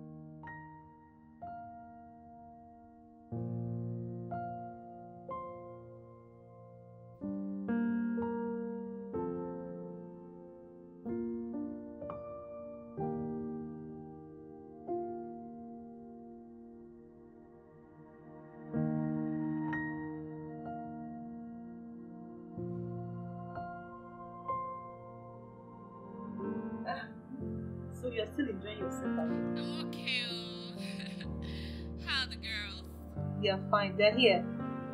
[SPEAKER 5] So you're still enjoying yourself, are you?
[SPEAKER 4] I'm okay. How are the girls?
[SPEAKER 6] Yeah, fine. They're here.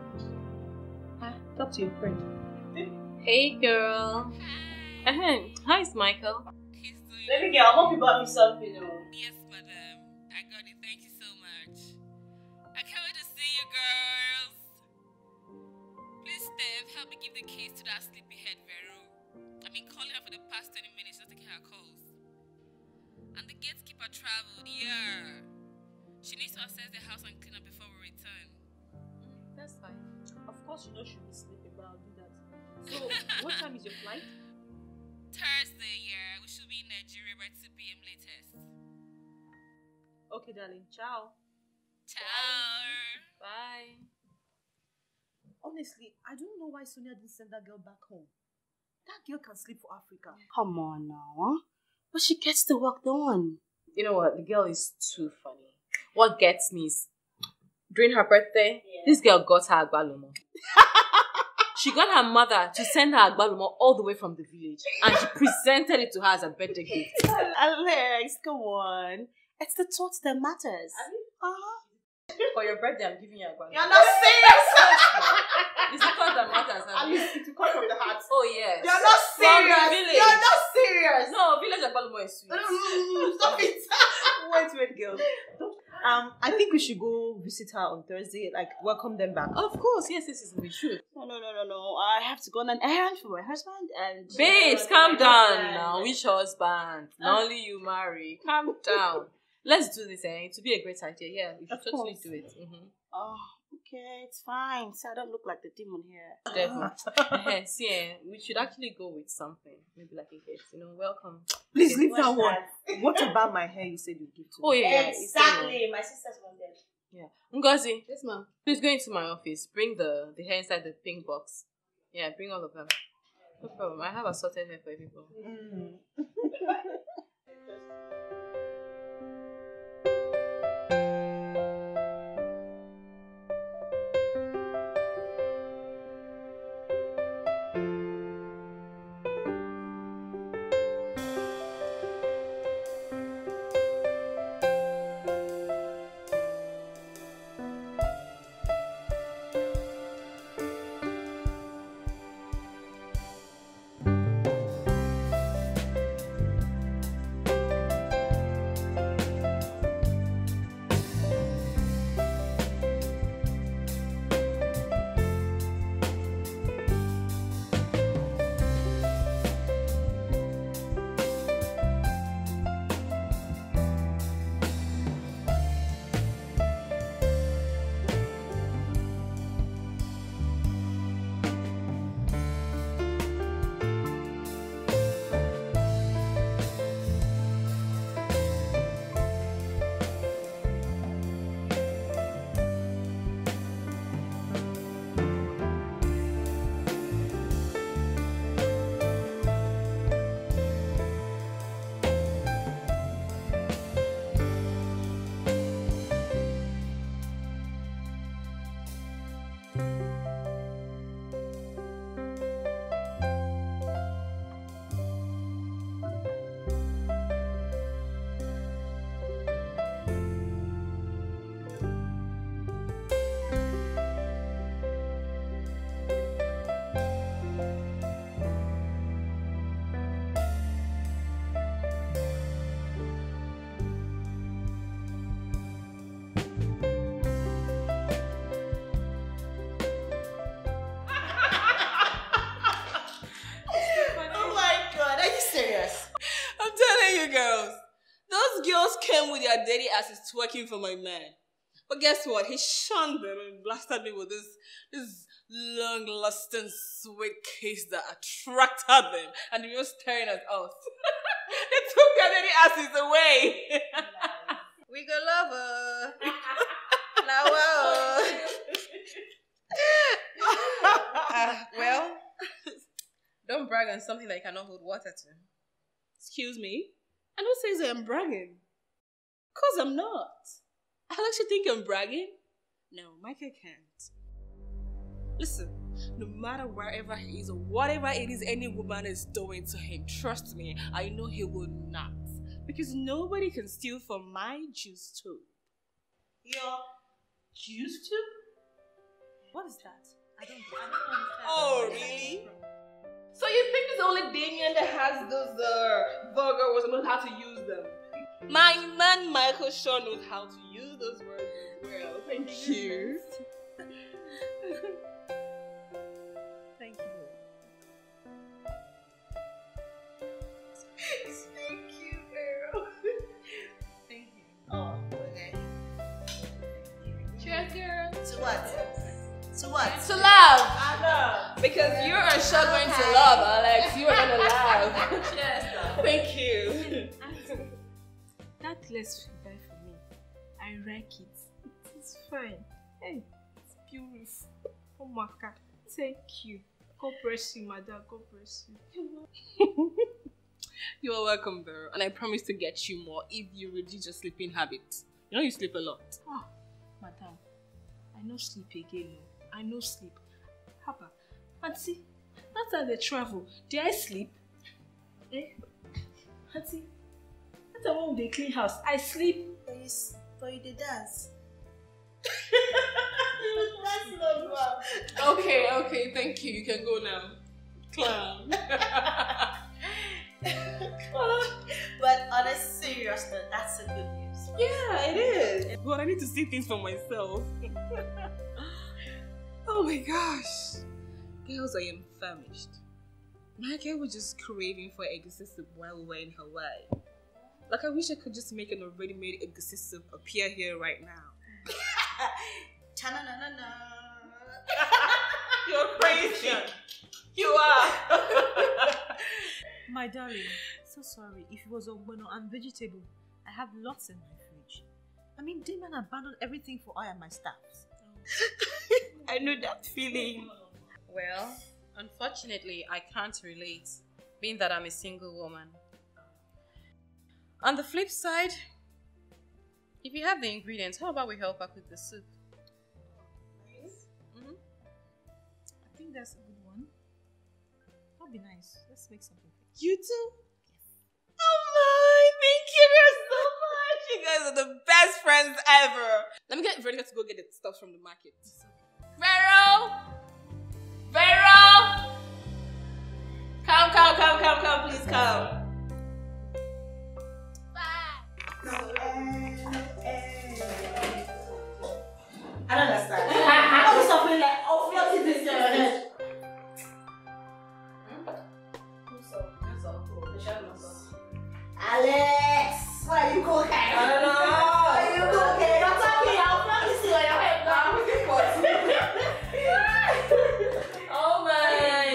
[SPEAKER 6] Talk to your friend.
[SPEAKER 2] Hey, girl. Hi, it's Michael.
[SPEAKER 4] He's doing
[SPEAKER 5] Baby girl, I hope you bought me something.
[SPEAKER 4] Yes, madam. I got it. Thank you so much. I can't wait to see you, girls. Please, Steph, help me give the keys to that sleepyhead Vero. I've been calling her for the past 20 minutes, not taking her calls. And the gatekeeper traveled, yeah. She needs to access the house and clean up before we return.
[SPEAKER 2] That's fine.
[SPEAKER 6] Of course, you know she'll be sleeping, but I'll do that. So, what time is your flight?
[SPEAKER 4] Thursday, yeah. We should be in Nigeria by 2 p.m. latest.
[SPEAKER 6] Okay, darling. Ciao.
[SPEAKER 4] Ciao.
[SPEAKER 2] Bye.
[SPEAKER 6] Honestly, I don't know why Sonia didn't send that girl back home. That girl can sleep for Africa.
[SPEAKER 5] Come on now, huh? But she gets the work done.
[SPEAKER 2] You know what? The girl is too funny. What gets me is, during her birthday, this girl got her agbalumo. She got her mother to send her agbalumo all the way from the village, and she presented it to her as a birthday gift.
[SPEAKER 5] Alex, come on. It's the thought that matters.
[SPEAKER 2] For your birthday, I'm giving you agbalumo.
[SPEAKER 5] You're not serious.
[SPEAKER 2] It's the thought that matters.
[SPEAKER 5] Alice, it will come from the heart.
[SPEAKER 2] Oh yes.
[SPEAKER 5] You're not
[SPEAKER 2] From the
[SPEAKER 5] serious.
[SPEAKER 2] village.
[SPEAKER 5] You're not serious.
[SPEAKER 2] No, village agbalumo is sweet.
[SPEAKER 5] Stop it. Wait, girl. I think we should go visit her on Thursday, like welcome them back.
[SPEAKER 2] Of course, yes, we should.
[SPEAKER 5] No. I have to go on an errand for my husband and...
[SPEAKER 2] Babes, calm down now. Which husband? Not only you marry. Calm down. Let's do this, eh? To be a great idea. Yeah, we should totally do it.
[SPEAKER 5] Oh, okay, it's fine. So I don't look like the demon here.
[SPEAKER 2] Definitely. See, we should actually go with something. Maybe like a gift, welcome.
[SPEAKER 6] Please leave that one. What about my hair you said you'd give to me?
[SPEAKER 2] Oh, yeah.
[SPEAKER 5] Exactly. My sister's wanted.
[SPEAKER 2] Yeah. Ngozi,
[SPEAKER 4] Yes, ma'am.
[SPEAKER 2] please go into my office. Bring the hair inside the pink box. Yeah, bring all of them. No problem. I have assorted hair for people.
[SPEAKER 5] Oh my God, are you serious?
[SPEAKER 1] I'm telling you girls, those girls came with their dirty asses twerking for my man. But guess what? He shunned them and blasted me with this long-lasting sweet kiss that attracted them, and they were staring at us. They took their dirty asses away.
[SPEAKER 7] We go lover. Now, well, don't brag on something that you cannot hold water to.
[SPEAKER 1] Excuse me? I don't say I'm bragging. Because I'm not. Alex, you think I'm bragging? No, Michael can't. Listen, no matter wherever he is or whatever it is any woman is doing to him, trust me, I know he will not. Because nobody can steal from my juice tube.
[SPEAKER 5] Your juice tube?
[SPEAKER 1] What is that?
[SPEAKER 5] I don't understand.
[SPEAKER 1] Oh, really? So you think it's only Damien that has those vulgar words and knows how to use them? My man Michael sure knows how to use those words as well. Thank you. Thank you.
[SPEAKER 5] Thank you, girl.
[SPEAKER 1] Thank you.
[SPEAKER 5] Oh, okay.
[SPEAKER 1] Cheers, girl.
[SPEAKER 5] To what? To what?
[SPEAKER 1] To love. I love. Because you are sure going to love, Alex. You are going to love.
[SPEAKER 5] Cheers.
[SPEAKER 1] Thank you.
[SPEAKER 6] That less you buy for me, I like it. It's fine. Hey, it's beautiful. Oh my God, thank you. God bless you, madam. God bless you.
[SPEAKER 1] You are welcome, girl. And I promise to get you more if you reduce your sleeping habit. You know you sleep a lot.
[SPEAKER 6] Oh, madam, I no sleep again. I no sleep. Haba, auntie, that's how they travel. Did I sleep? Eh? Auntie, that's the one with the clean house. I sleep.
[SPEAKER 5] But you did dance.
[SPEAKER 1] That's not bad. Okay, thank you. You can go now. Clown.
[SPEAKER 5] But on a serious note, that's a good news.
[SPEAKER 1] Yeah, it is. But I need to see things for myself. Oh my gosh. Girls, I am famished. My girl was just craving for egusi soup while we were in Hawaii. Like, I wish I could just make an already made egusi soup appear here right now.
[SPEAKER 5] Ta-na-na-na-na.
[SPEAKER 1] You're crazy. You are.
[SPEAKER 6] My darling, so sorry. If it was ogbono and vegetable, I have lots in my fridge. I mean, Damien abandoned everything for I and my staff.
[SPEAKER 5] I know that feeling.
[SPEAKER 2] Well, unfortunately, I can't relate, being that I'm a single woman. On the flip side, if you have the ingredients, how about we help her cook the soup?
[SPEAKER 6] I think that's a good one. That'll be nice. Let's make something.
[SPEAKER 5] You too? Oh my, thank you so much. You guys are the best friends ever.
[SPEAKER 1] Let me get Veronica to go get the stuff from the market. Vero! Vero! Come, please come.
[SPEAKER 5] I don't understand. How is something like, oh, what is this in your head? Alex, what are you cooking? I don't know. What are you cooking? Don't tell me. I'll probably see on your head now.
[SPEAKER 1] Oh my.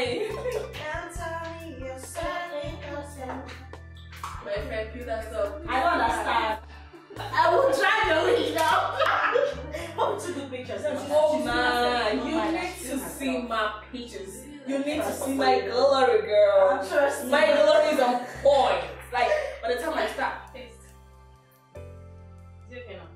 [SPEAKER 1] My friend, feel that stuff.
[SPEAKER 5] I don't understand. I will try to read now. Hope to do pictures.
[SPEAKER 1] Oh man, you need to see my pictures. You need to see my glory, girl. My glory is on point. Like, by the time I start, taste. Is it okay now?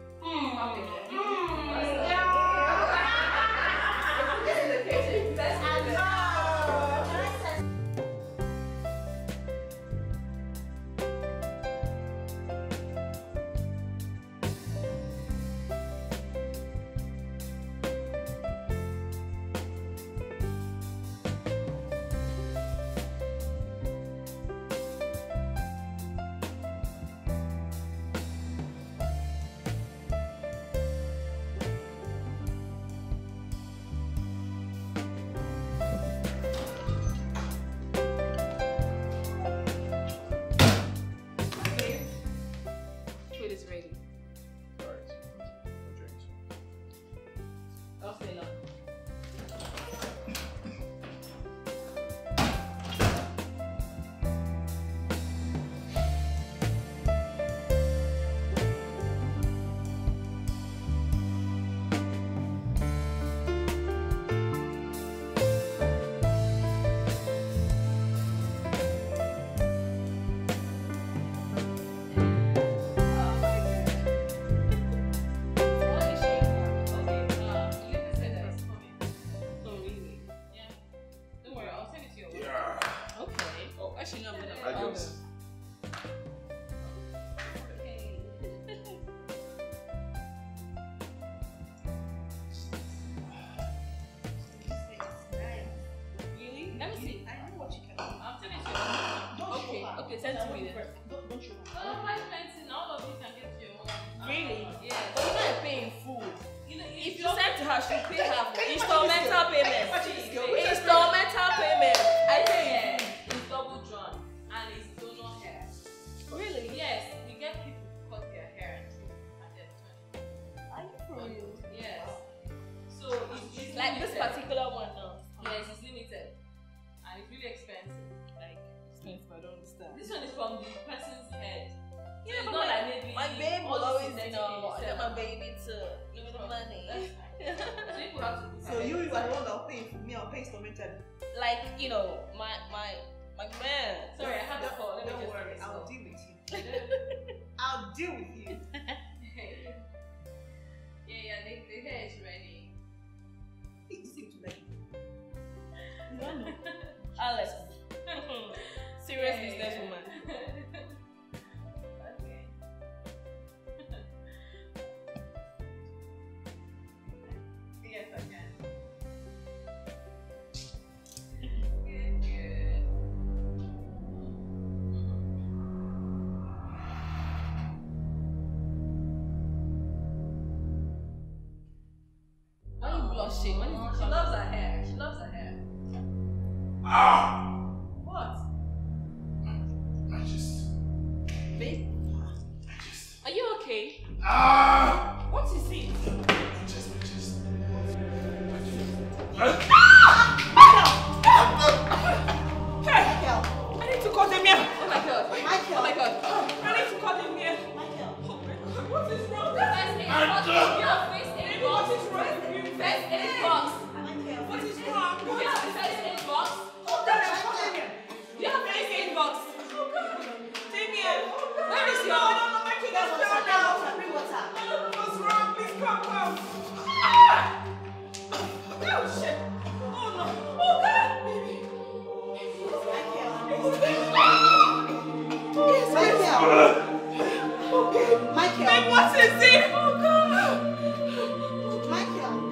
[SPEAKER 2] She loves her hair. She loves her hair. What? Babe? Are you okay? What is it?
[SPEAKER 5] Michael!
[SPEAKER 1] I need to call them here.
[SPEAKER 2] Oh my god.
[SPEAKER 5] Michael!
[SPEAKER 2] Oh my god.
[SPEAKER 1] I need to call them here.
[SPEAKER 5] Michael!
[SPEAKER 1] Oh my god, what is wrong? first aid box. First aid box. What is wrong? You have a first aid box. You have a first aid box. Damien, where is your? My kid is down now. Bring water. What's wrong? Please come. Ah! Oh shit! Oh no! Oh God! Baby!
[SPEAKER 5] Michael. Michael.
[SPEAKER 1] Babe, what is it? Oh God!
[SPEAKER 5] Michael.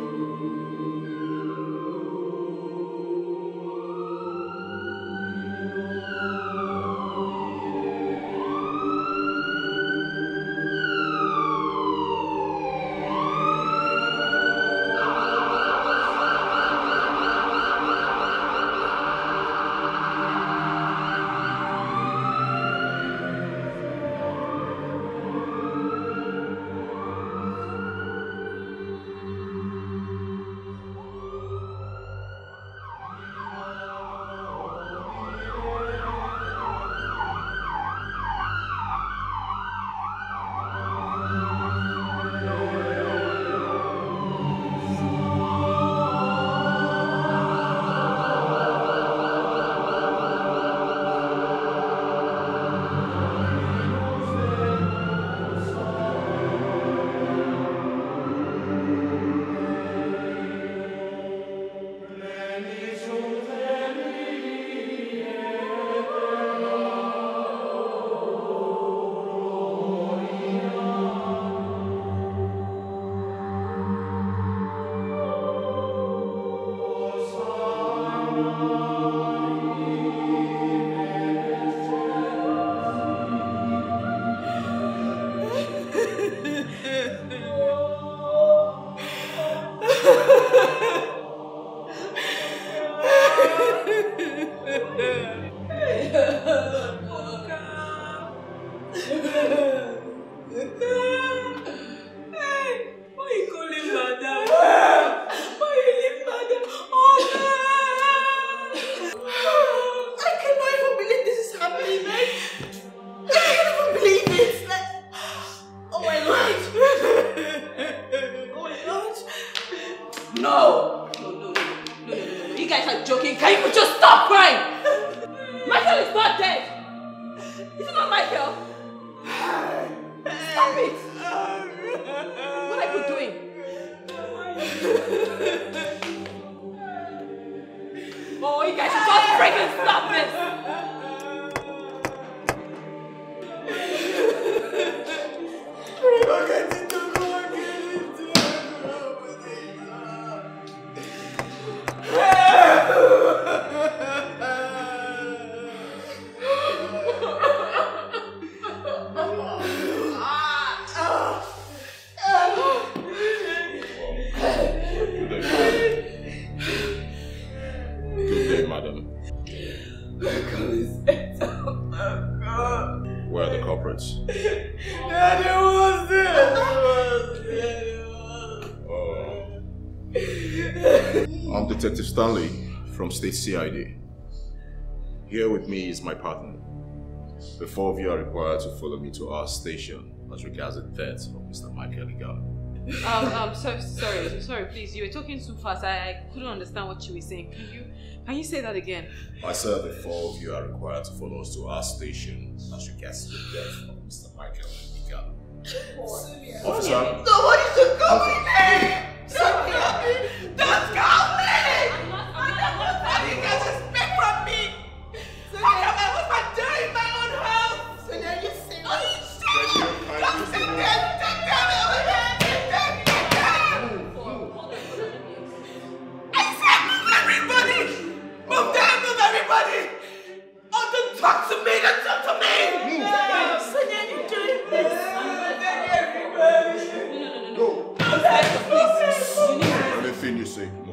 [SPEAKER 1] No! You guys are joking. Can you just stop crying? Michael is not dead. Is it not Michael? Stop it! What are you doing? Oh, you guys should just freaking stop this!
[SPEAKER 3] Where are the culprits? I'm Detective Stanley from State CID. Here with me is my partner. The four of you are required to follow me to our station as regards the death of Mr. Michael Igala.
[SPEAKER 2] Sorry, please. You were talking too fast. I couldn't understand what you were saying. Can you say that again?
[SPEAKER 3] I said the four of you are required to follow us to our station as regards the death of Mr. Michael Igala. Officer?
[SPEAKER 1] Nobody should call me name! Don't call me! Don't call me! What do you guys expect from me? What am I doing in my own house? So now you see me. Oh, shit! Don't take them! Take them over here! Take them! I said move everybody! Move them! Move everybody! Oh, don't talk to me! Don't talk to me! So now you're doing this.
[SPEAKER 3] Go! Anything you say, move.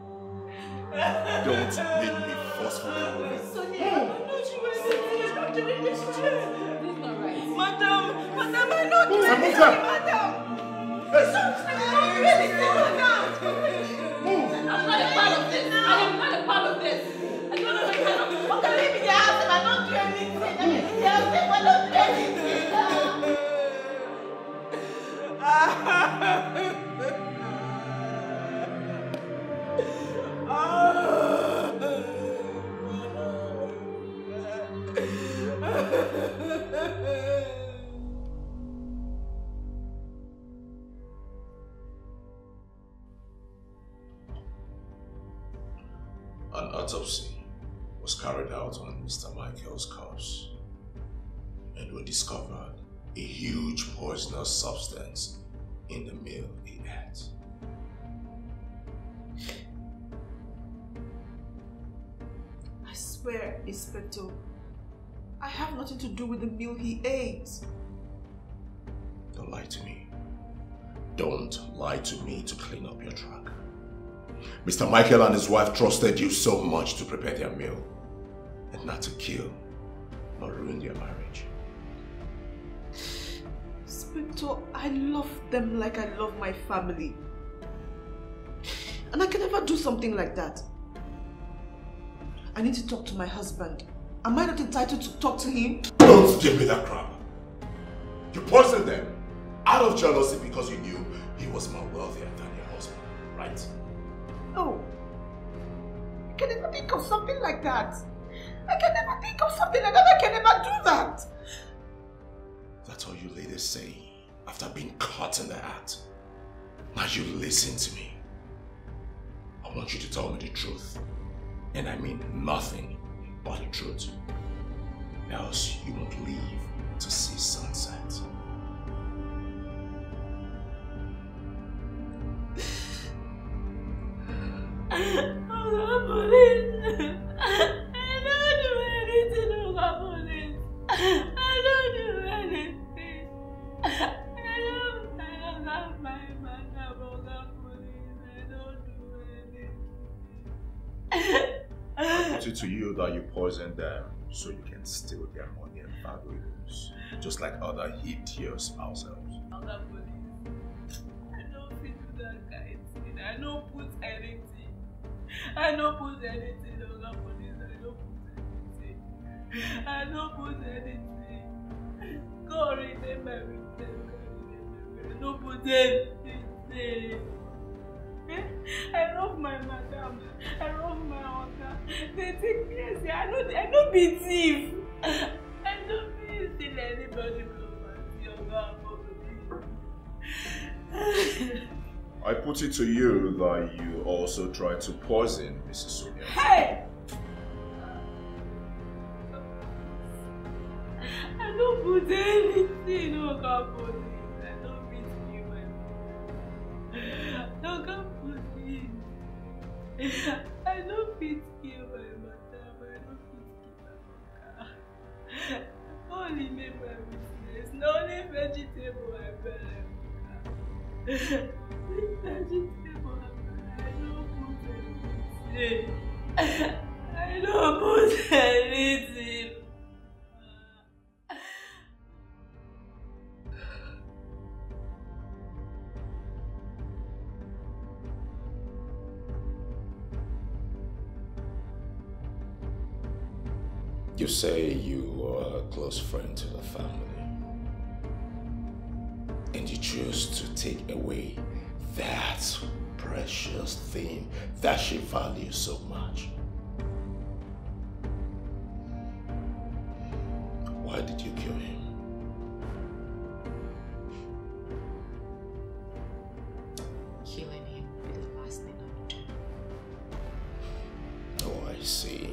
[SPEAKER 3] Don't make me forcefully move.
[SPEAKER 1] Sonia, I'm not doing this. This is not right. Madam, I'm not doing this, madam. It's not really madam. I'm not a part of this. I am not a part of this. I don't know what kind of... Okay, leave me the house and I don't do anything. I leave me the house and I don't do anything.
[SPEAKER 3] An autopsy was carried out on Mr. Michael's corpse, and we discovered a huge poisonous substance in the meal he ate.
[SPEAKER 6] I swear, Inspector, I have nothing to do with the meal he ate.
[SPEAKER 3] Don't lie to me. Don't lie to me to clean up your track. Mr. Michael and his wife trusted you so much to prepare their meal, and not to kill or ruin their marriage.
[SPEAKER 6] Inspector, I love them like I love my family. And I can never do something like that. I need to talk to my husband. Am I not entitled to talk to him?
[SPEAKER 3] Don't give me that crap. You poisoned them out of jealousy because you knew he was more wealthier than your husband, right?
[SPEAKER 6] No. I can never think of something like that. I can never think of something like that. I can never do that.
[SPEAKER 3] That's all you ladies say after being caught in the act. Now you listen to me. I want you to tell me the truth. And I mean nothing but the truth. Else you won't leave to see sunset.
[SPEAKER 5] Oh, police. I don't do anything, oh, police. I don't do anything. I don't have my mother, police. I don't do anything.
[SPEAKER 3] I put it to you that you poisoned them so you can steal their money and valuables, just like other idiots ourselves.
[SPEAKER 5] Other police. I don't fit to that kind of thing. I don't put anything. I don't put anything on the police. I don't put anything. God remember everything. I don't put anything. I love my madam. I love my husband. They take me as I don't be thief. I don't be steal anybody from my
[SPEAKER 3] I put it to you that you also tried to poison Mrs. Sonia.
[SPEAKER 5] Hey! I don't put anything on God police. I don't beat you, my no God police. I don't beat you, my madam. I don't beat you, my mother. Only make my business. No only vegetable I buy. Vegetable I don't put anything. I don't put anything.
[SPEAKER 3] You say you are a close friend to the family, and you choose to take away that precious thing that she values so much. Why did you kill him?
[SPEAKER 4] Killing him would be the last thing I would do.
[SPEAKER 3] Oh, I see.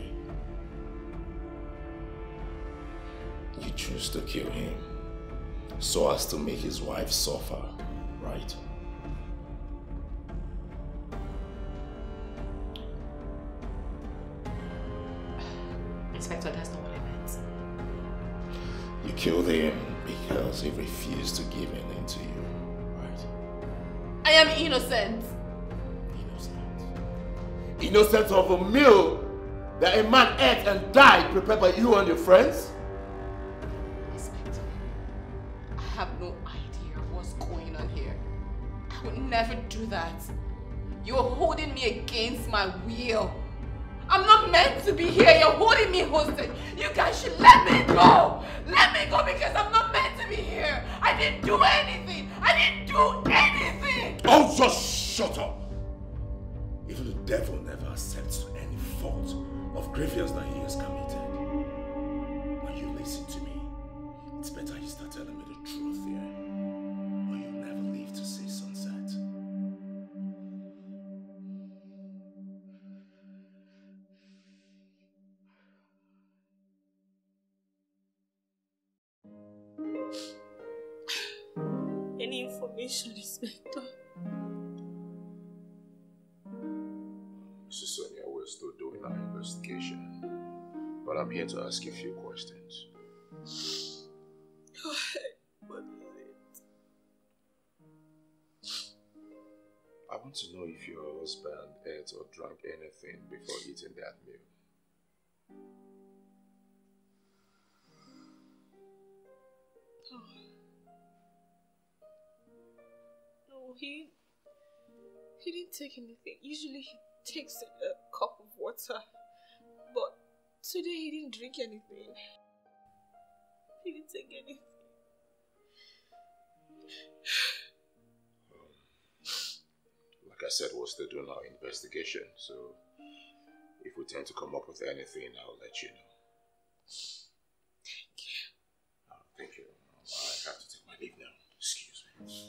[SPEAKER 3] You choose to kill him so as to make his wife suffer, right?
[SPEAKER 4] Inspector, that's not what I meant.
[SPEAKER 3] You killed him because he refused to give in to you, right?
[SPEAKER 4] I am innocent.
[SPEAKER 3] Innocent? Innocent of a meal that a man ate and died prepared by you and your friends?
[SPEAKER 4] Inspector, I have no idea what's going on here. I would never do that. You're holding me against my will. I'm not meant to be here. You're holding me hostage. You guys should let me go. Let me go because I'm not meant to be here. I didn't do anything. I
[SPEAKER 1] didn't do anything!
[SPEAKER 8] Oh, just shut up! Even the devil never accepts any fault of grievance that he has committed. Now you listen to me. It's better you start telling me the truth here, or you'll never live to see sunset.
[SPEAKER 5] Any information, Inspector?
[SPEAKER 3] Mrs. Sonia, we're still doing our investigation, but I'm here to ask you a few questions.
[SPEAKER 5] Go ahead. What is it?
[SPEAKER 3] I want to know if your husband ate or drank anything before eating that meal.
[SPEAKER 5] No, he didn't take anything. Usually he takes a cup of water, but today he didn't drink anything. He didn't take anything.
[SPEAKER 3] Like I said, we're still doing our investigation, so if we tend to come up with anything, I'll let you know.
[SPEAKER 5] Thank you.
[SPEAKER 3] Thank you. I have to take my leave now. Excuse me.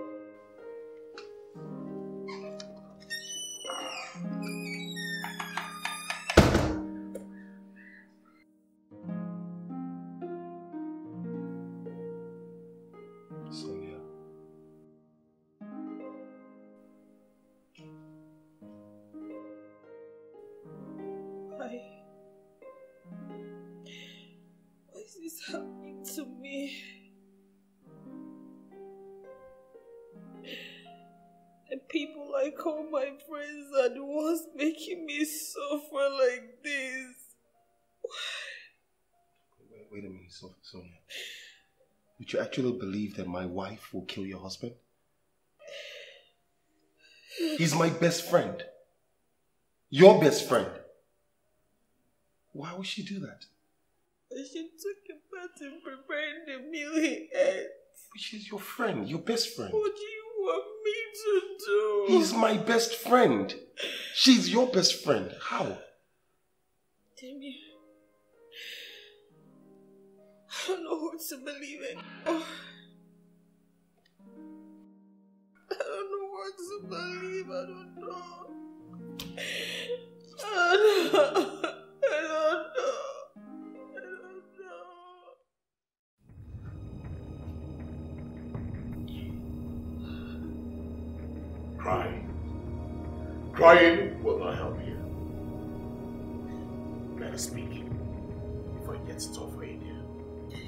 [SPEAKER 8] Sonia.
[SPEAKER 5] Why is this happening to me? And people I call my friends are the ones making me suffer like this.
[SPEAKER 8] Wait a minute, Sonia. Did you actually believe that my wife will kill your husband? He's my best friend. Your best friend. Why would she do that?
[SPEAKER 5] She took a part in preparing the meal he ate.
[SPEAKER 8] But she's your friend, your best friend.
[SPEAKER 5] What do you want me to do?
[SPEAKER 8] He's my best friend. She's your best friend. How?
[SPEAKER 5] Damien, I don't know who to believe in. Oh. I don't know what to believe. I don't know. I don't know.
[SPEAKER 3] Crying will not help you. Let us speak before it gets tougher in here.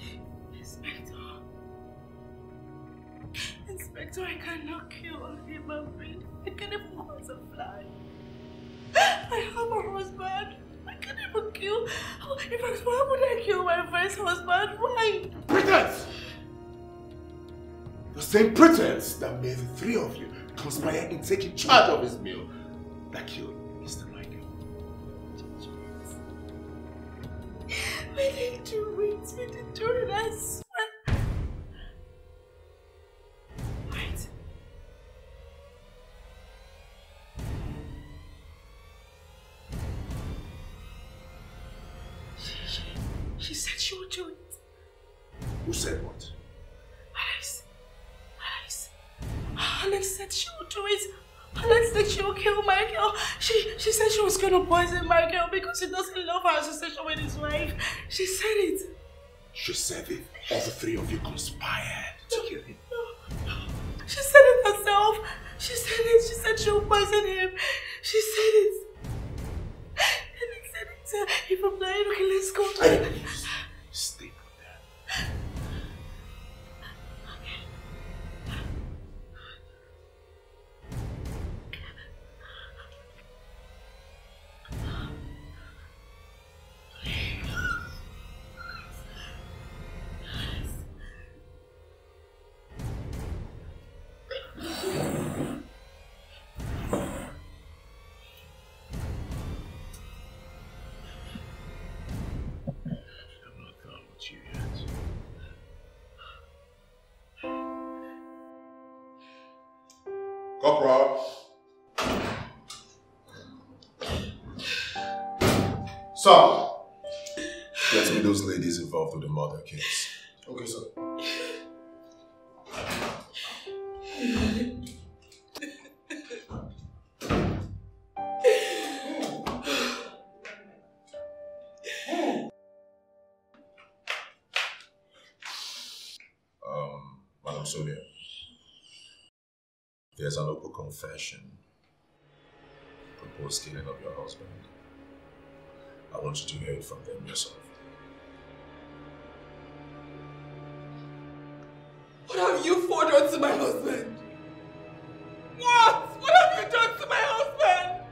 [SPEAKER 5] Inspector, I cannot kill a human being. I can't even hurt a fly. I have a husband. I can't even kill. In fact, why would I kill my friend's husband? Why?
[SPEAKER 3] Pretense! The same pretense that made the three of you conspire in taking charge of his meal that killed Mr. Michael.
[SPEAKER 5] We didn't do it. We didn't do it, I swear. Wait. She said she would do it.
[SPEAKER 3] Who said what?
[SPEAKER 5] Alex said she would do it. Alex said she would kill Michael. She said she was going to poison Michael because he doesn't love her association with his wife. She said it.
[SPEAKER 3] She said it. All the three of you conspired to kill him.
[SPEAKER 5] No. She said it herself. She said it. She said she would poison him. She said it. Alex said it. If I'm lying, okay, let's go.
[SPEAKER 3] Stay put there. Corporal. Sir. Get me those ladies involved with the murder case. Okay, sir. Madam Sonia, there's an open confession. Proposed killing of your husband. I want you to hear it from them yourself.
[SPEAKER 1] What have you four done to my husband? What? What have you done to my husband?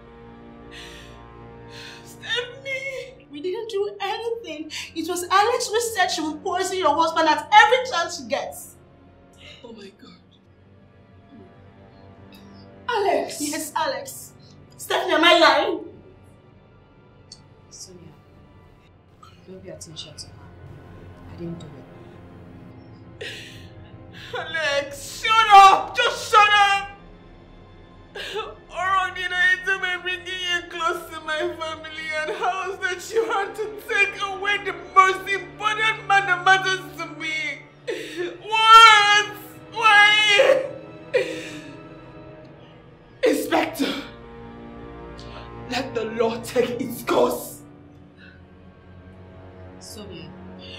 [SPEAKER 1] Stephanie!
[SPEAKER 5] We didn't do anything. It was Alex who said she would poison your husband at every chance she gets.
[SPEAKER 1] Oh my God. Alex!
[SPEAKER 5] Yes, Alex. Stephanie, am I lying?
[SPEAKER 7] Sonia, don't pay attention to her. I didn't do it.
[SPEAKER 1] Alex, shut up! Just shut up! Or did I do by bringing you close to my family and house that you had to take away the most important man that matters to me? What? Why? Inspector, let the law take its course.
[SPEAKER 7] Sonia.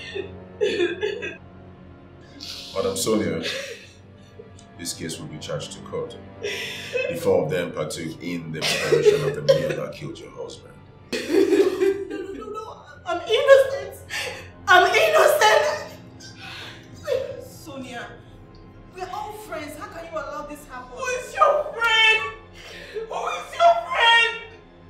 [SPEAKER 3] Madam Sonia, this case will be charged to court. The four of them partook in the preparation of the meal that killed your husband.
[SPEAKER 5] No. I'm innocent. I'm innocent.
[SPEAKER 6] Sonia, we're all friends. How can you allow this to happen?
[SPEAKER 1] Who is your friend? Who is your friend?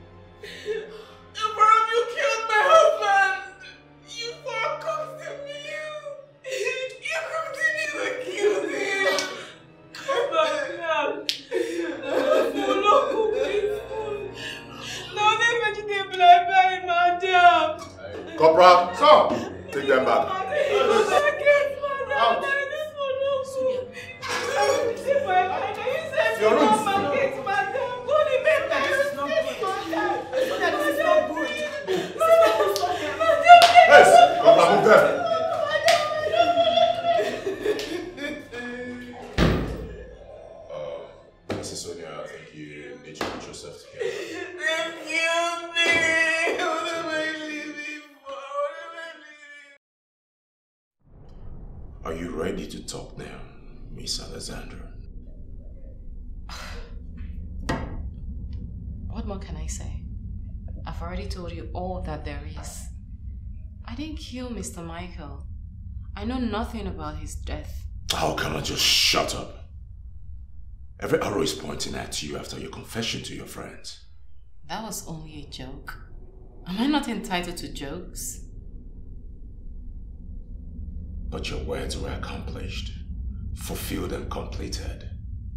[SPEAKER 1] In front of you killed my husband. You four cooked the meal. You continue to kill him. Come back now. Now they vegetable I buy, madam.
[SPEAKER 3] Corporal, come. Take them back. Out. Your room. Yes, Corporal, move them. Mrs. Sonia, I think you need to put yourself together.
[SPEAKER 1] They killed me. What am I living for? What am I living?
[SPEAKER 3] Are you ready to talk now, Miss Alexandra?
[SPEAKER 7] What more can I say? I've already told you all that there is. I didn't kill Mr. Michael. I know nothing about his death.
[SPEAKER 3] How can I just shut up? Every arrow is pointing at you after your confession to your friends.
[SPEAKER 7] That was only a joke. Am I not entitled to jokes?
[SPEAKER 3] But your words were accomplished, fulfilled and completed.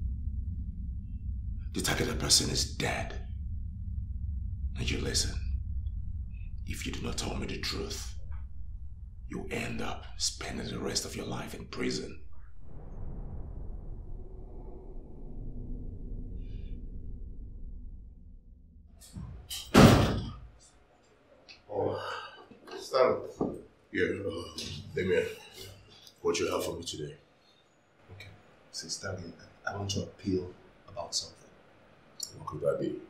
[SPEAKER 3] The targeted person is dead. And you listen. If you do not tell me the truth, you'll end up spending the rest of your life in prison. Oh, Stanley. Yeah, Damien, what you have for me today?
[SPEAKER 9] Okay. So, Stanley, I want to appeal about something.
[SPEAKER 3] What could that be?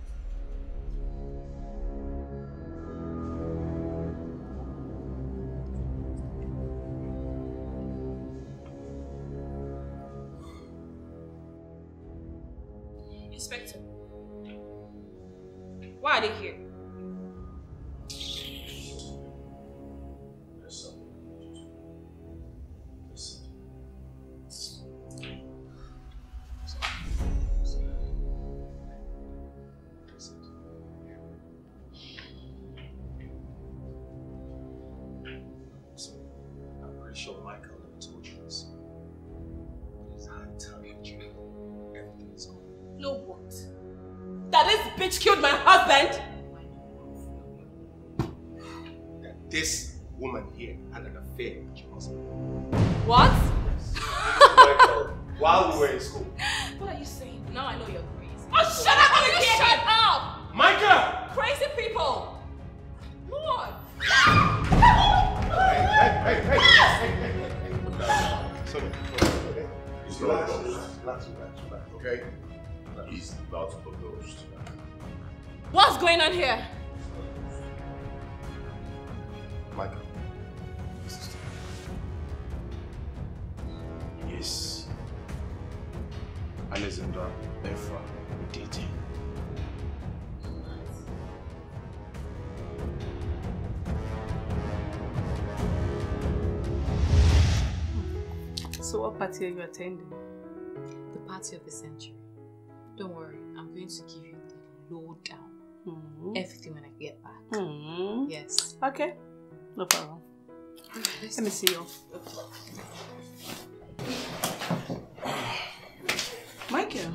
[SPEAKER 2] Inspector, why are they here?
[SPEAKER 9] I'm pretty sure Michael never told you this. But it's hard to tell you everything is going.
[SPEAKER 1] No, what? That this bitch killed my husband?
[SPEAKER 9] That this woman here had an affair with your husband.
[SPEAKER 1] What?
[SPEAKER 9] Michael, while we were in school.
[SPEAKER 1] What are you saying?
[SPEAKER 2] Now I know you're crazy.
[SPEAKER 1] Oh, shut up! You shut up!
[SPEAKER 3] Micah!
[SPEAKER 1] Crazy people! Lord!
[SPEAKER 3] Relax, okay?
[SPEAKER 9] He's about to propose.
[SPEAKER 1] What's going on here?
[SPEAKER 3] Micah. Sister. Yes. Alexandra Efra dating.
[SPEAKER 2] So what party are you attending?
[SPEAKER 4] The party of the century. Don't worry, I'm going to give you the lowdown. Everything when I get back. Yes.
[SPEAKER 2] Okay. No problem. Let me see you. Michael.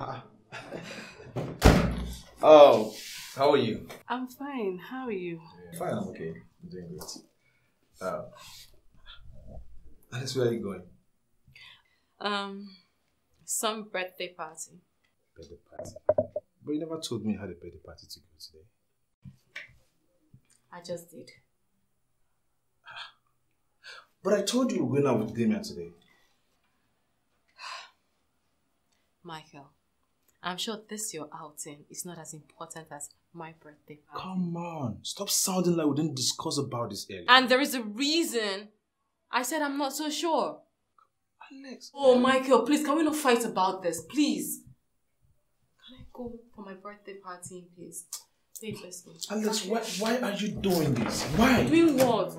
[SPEAKER 3] Oh, how are you?
[SPEAKER 2] I'm fine. How are you?
[SPEAKER 3] Fine, I'm okay. I'm doing great. Alex, where are you going?
[SPEAKER 4] Some birthday party.
[SPEAKER 3] Birthday party? But you never told me you had a birthday party to go today.
[SPEAKER 4] I just did.
[SPEAKER 3] But I told you we were going out with Damien today.
[SPEAKER 4] Michael, I'm sure this your outing is not as important as my birthday party.
[SPEAKER 3] Come on, stop sounding like we didn't discuss about this earlier.
[SPEAKER 4] And there is a reason I said I'm not so sure.
[SPEAKER 3] Alex.
[SPEAKER 4] Oh, Michael, please, can we not fight about this? Please. Can I go for my birthday party, please? Please, let's go.
[SPEAKER 3] Alex, why are you doing this? Why?
[SPEAKER 4] Doing what?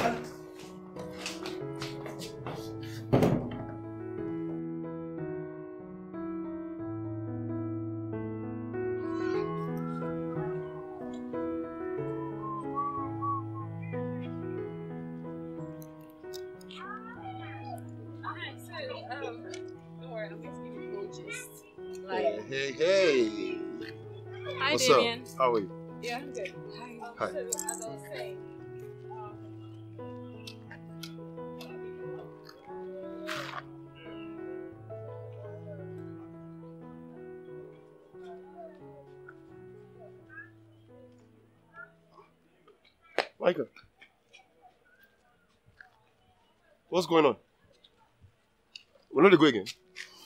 [SPEAKER 8] Hey.
[SPEAKER 4] Hi,
[SPEAKER 8] What's
[SPEAKER 4] Damien.
[SPEAKER 8] up? How are you?
[SPEAKER 2] Yeah, I'm good.
[SPEAKER 8] Hi.
[SPEAKER 2] So, as I was saying,
[SPEAKER 8] Michael. What's going on? We're not to go again.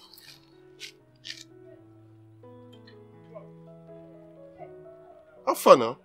[SPEAKER 8] Have fun now.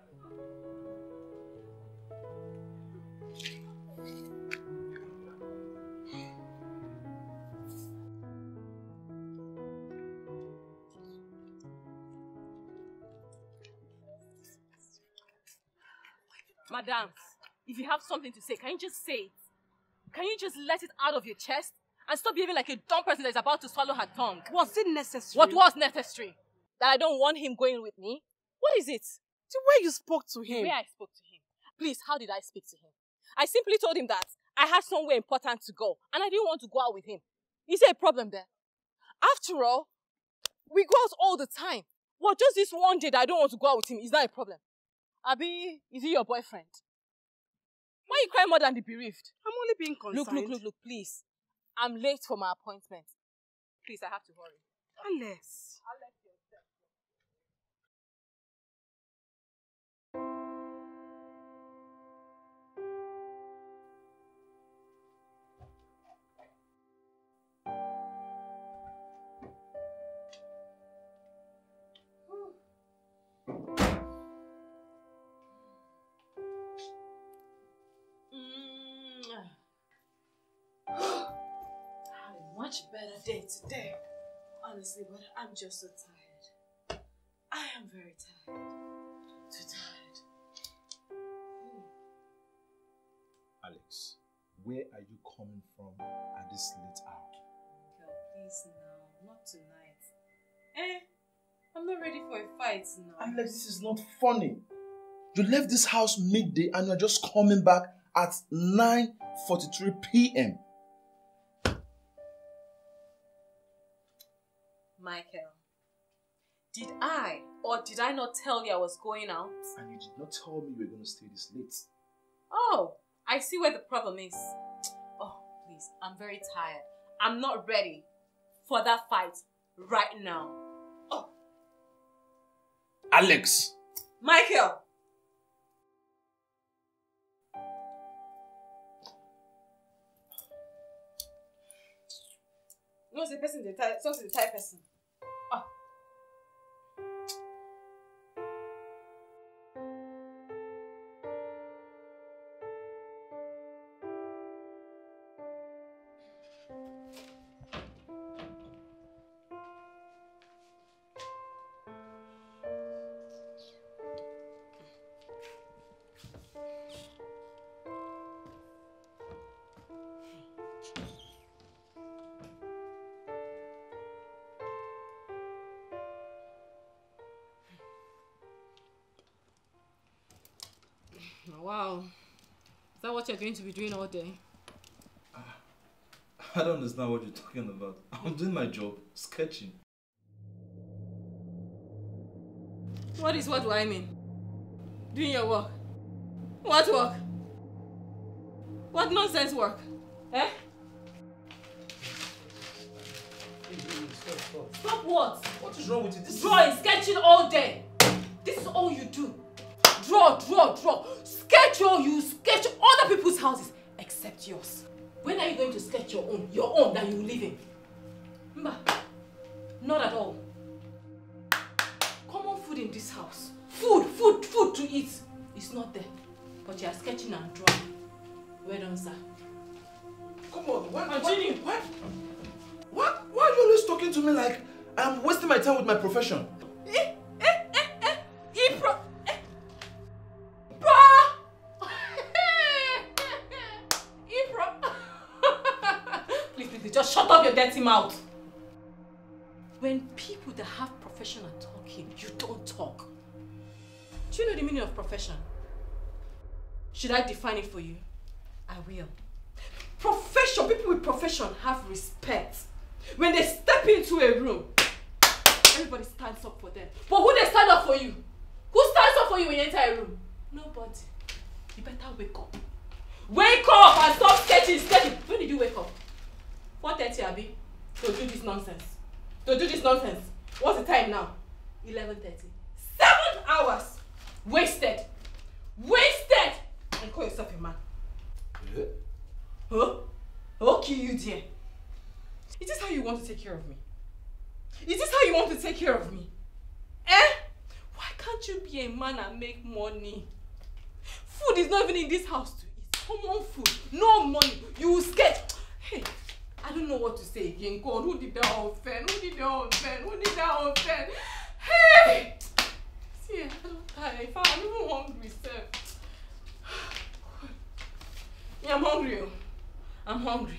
[SPEAKER 1] Madam, if you have something to say, can you just say it? Can you just let it out of your chest and stop behaving like a dumb person that is about to swallow her tongue?
[SPEAKER 6] Was it necessary?
[SPEAKER 1] What was necessary? That I don't want him going with me? What is it?
[SPEAKER 6] The way you spoke to him.
[SPEAKER 1] The way I spoke to him. Please, how did I speak to him? I simply told him that I had somewhere important to go and I didn't want to go out with him. Is there a problem there? After all, we go out all the time. Well, just this one day that I don't want to go out with him is not a problem. Abi, is he your boyfriend? Why you cry more than the bereaved?
[SPEAKER 6] I'm only being concerned.
[SPEAKER 1] Look, please. I'm late for my appointment. Please, I have to hurry.
[SPEAKER 6] Alex.
[SPEAKER 4] Much better day today, honestly, but I'm just so tired. I am very tired. Too tired.
[SPEAKER 3] Alex, where are you coming from at this late hour?
[SPEAKER 4] Girl, please now, not tonight. I'm not ready for a fight now.
[SPEAKER 3] Alex, this is not funny. You left this house midday and you're just coming back at 9:43 p.m.
[SPEAKER 2] Michael, did I or did I not tell you I was going out?
[SPEAKER 3] And you did not tell me you were going to stay this late.
[SPEAKER 2] Oh, I see where the problem is. Oh, please, I'm very tired. I'm not ready for that fight right now.
[SPEAKER 3] Oh. Alex!
[SPEAKER 2] Michael! No, it's the person, the type person. Ah. Wow. Is that what you're going to be doing all day?
[SPEAKER 3] I don't understand what you're talking about. I'm doing my job, sketching.
[SPEAKER 2] What do I mean? Doing your work? What work? What nonsense work? Eh? Stop what?
[SPEAKER 3] What is wrong with you? This
[SPEAKER 2] Drawing, sketching all day. This is all you do. Draw. Sketch you sketch other people's houses except yours. When are you going to sketch your own? Your own that you live in? Mba, not at all. Common food in this house. Food to eat. It's not there. But you are sketching and drawing. Well done, sir.
[SPEAKER 3] Come on,
[SPEAKER 2] Continue.
[SPEAKER 3] Why are you always talking to me like I'm wasting my time with my profession?
[SPEAKER 2] Please, just shut up your dirty mouth. When people that have profession are talking, you don't talk. Do you know the meaning of profession? Should I define it for you? I will. Profession, people with profession have respect. When they step into a room, everybody stands up for them. But who they stand up for you? Who stands up for you when you enter a room? Nobody. You better wake up. Wake up and stop sketching. When did you wake up? 4:30, Abi? To do this nonsense. What's the time now? 11:30. 7 hours. Wasted. And call yourself a man.
[SPEAKER 3] Yeah?
[SPEAKER 2] Huh? I'll kill you, dear. Is this how you want to take care of me? Eh? Why can't you be a man and make money? Food is not even in this house to eat. Common food. No money. You will sketch. Hey, I don't know what to say again. God, who did that offend? Hey! See, I don't die. I'm even hungry, sir. Yeah, I'm hungry. I'm hungry.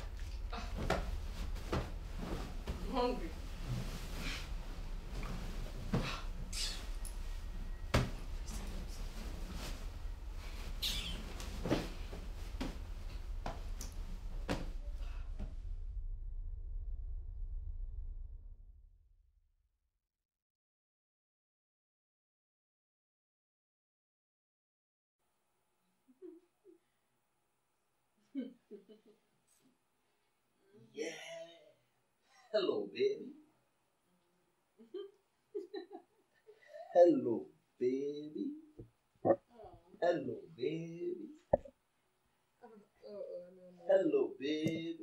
[SPEAKER 9] Yeah. Hello, baby. Hello, baby. Hello, baby. Hello, baby.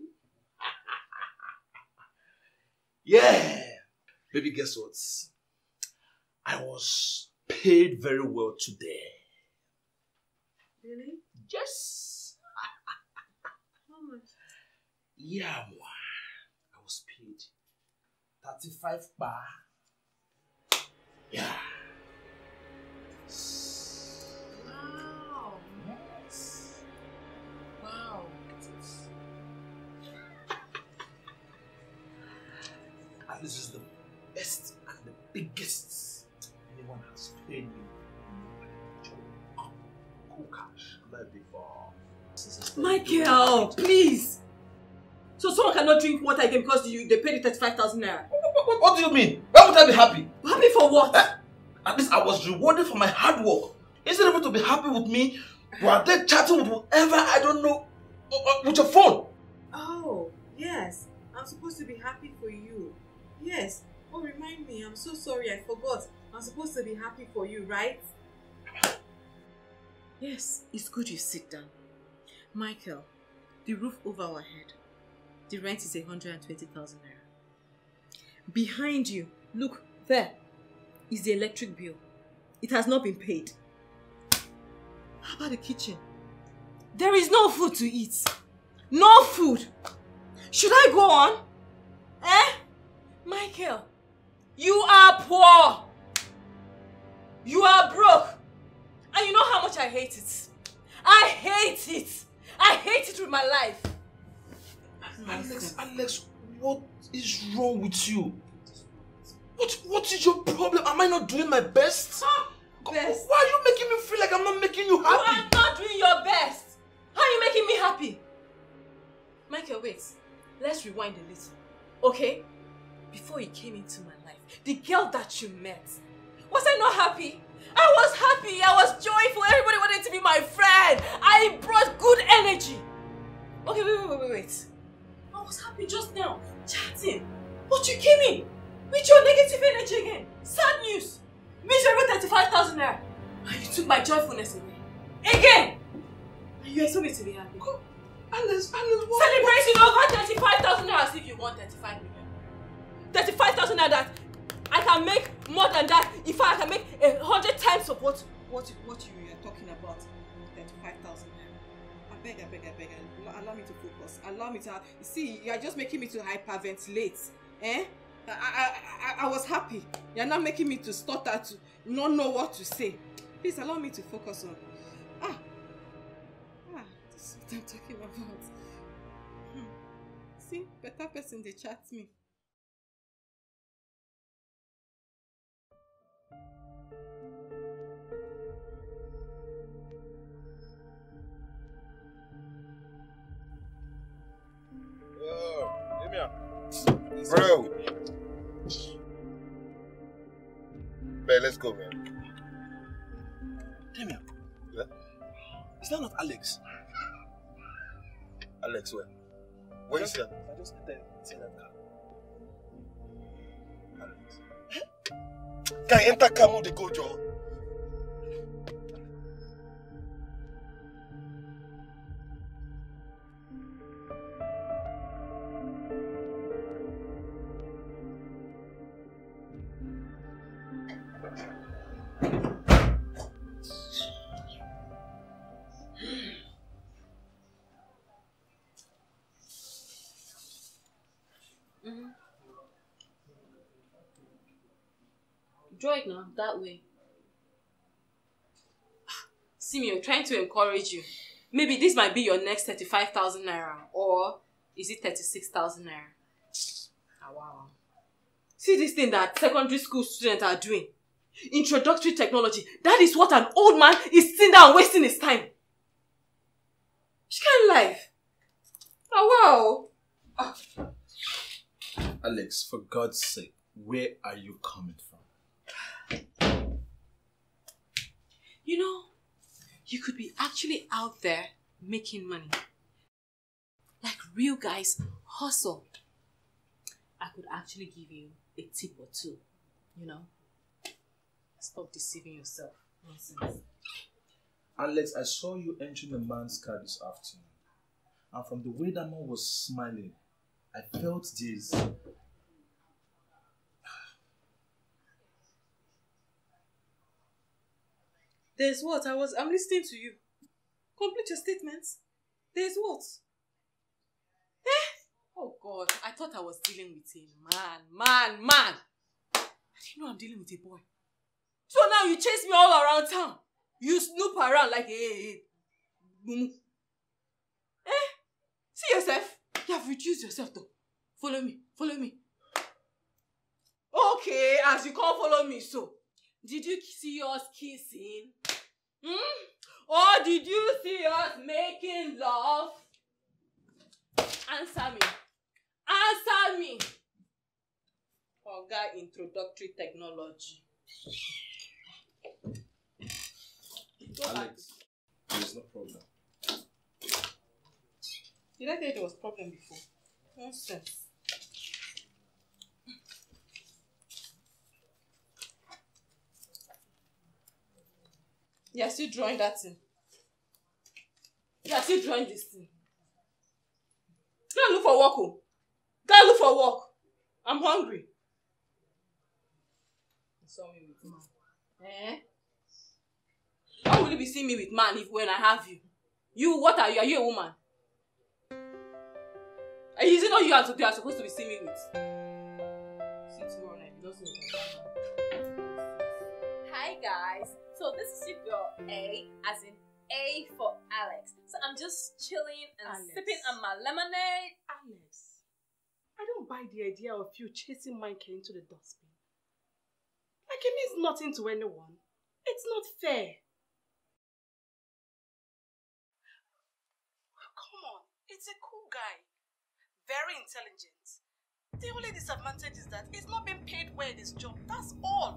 [SPEAKER 9] Yeah. Baby, guess what? I was paid very well today.
[SPEAKER 2] Really?
[SPEAKER 9] Yes.
[SPEAKER 2] How much?
[SPEAKER 9] Yeah, boy. I was paid 35 bar. Yeah.
[SPEAKER 2] Wow.
[SPEAKER 9] Yes.
[SPEAKER 2] Wow.
[SPEAKER 9] And this is the best and the biggest anyone has paid me in my job. Cool cash. Like before.
[SPEAKER 2] Michael, please. So someone cannot drink water again because they paid you 35,000 naira.
[SPEAKER 9] What do you mean? Why would I be happy?
[SPEAKER 2] Happy for what?
[SPEAKER 9] At least I was rewarded for my hard work. Instead of you to be happy with me, you are there chatting with whoever I don't know with your phone.
[SPEAKER 2] Oh, yes. I'm supposed to be happy for you. Yes. Oh, remind me. I'm so sorry. I forgot. I'm supposed to be happy for you, right? Yes, it's good you sit down. Michael, the roof over our head. The rent is 120,000 naira. Behind you, look, there, is the electric bill. It has not been paid. How about the kitchen? There is no food to eat. No food. Should I go on? Eh? Michael, you are poor. You are broke. And you know how much I hate it. I hate it. I hate it with my life.
[SPEAKER 3] Alex, what is wrong with you? What is your problem? Am I not doing my best?
[SPEAKER 2] Best?
[SPEAKER 3] Why are you making me feel like I'm not making you happy?
[SPEAKER 2] You are not doing your best. How are you making me happy? Michael, wait. Let's rewind a little. Okay? Before you came into my life, the girl that you met, was I not happy? I was happy. I was joyful. Everybody wanted to be my friend. I brought good energy. Okay, wait. I was happy just now, chatting. But you came in with your negative energy again. Sad news. Miserable 35,000 naira. And you took my joyfulness away. Again. And you expect me to be happy.
[SPEAKER 3] Alice, what?
[SPEAKER 2] Celebrating over 35,000 naira as if you want 35 million. 35,000 naira that I can make more than that. In fact, I can make 100 times of what you are talking about. 35,000 naira. I beg. Allow me to focus. Allow me to. See, you are just making me to hyperventilate. Eh? I was happy. You are not making me to stutter, to not know what to say. Please allow me to focus on. This is what I'm talking about. See, better person they chat me.
[SPEAKER 8] Bro. Man, let's go, man.
[SPEAKER 3] Damien.
[SPEAKER 8] Yeah?
[SPEAKER 3] Is that not Alex?
[SPEAKER 8] Alex, where? Where is that?
[SPEAKER 3] I just entered that car.
[SPEAKER 8] Alex. Can I enter car the go, Joe?
[SPEAKER 2] Draw it now, that way. Simi, I'm trying to encourage you. Maybe this might be your next 35,000 naira, or is it 36,000 naira? Wow. See this thing that secondary school students are doing? Introductory technology. That is what an old man is sitting down wasting his time. She can't life. Wow.
[SPEAKER 3] Alex, for God's sake, where are you coming from?
[SPEAKER 2] You know, you could be actually out there making money. Like real guys hustle. I could actually give you a tip or two, you know. Stop deceiving yourself. Nonsense.
[SPEAKER 3] Alex, I saw you entering a man's car this afternoon. And from the way that man was smiling, I felt this.
[SPEAKER 2] There's what? I'm listening to you. Complete your statements. There's what? Oh God, I thought I was dealing with a man. I didn't know I'm dealing with a boy. So now you chase me all around town. You snoop around like hey. See yourself? You have reduced yourself though. Follow me. Okay, as you can't follow me, so did you see us kissing? Or did you see us making love? Answer me. Oga introductory technology.
[SPEAKER 3] Alex, there's no problem.
[SPEAKER 2] Did I tell you there was a problem before? Nonsense. You are still drawing that thing. You are still drawing this thing. Go and look for work. Oh. Go and look for work. I'm hungry. You saw me with man. Eh? How will you be seeing me with man if when I have you? You, what are you? Are you a woman? Is it not you are supposed to be seeing me with? See tomorrow night. You don't see me.
[SPEAKER 10] Hi guys. So this is your girl A, as in A for Alex. So I'm just chilling and sipping on my lemonade.
[SPEAKER 1] Alex, I don't buy the idea of you chasing Michael into the dustbin. Like it means nothing to anyone. It's not fair. Come on, it's a cool guy. Very intelligent. The only disadvantage is that he's not being paid well in his job. That's all.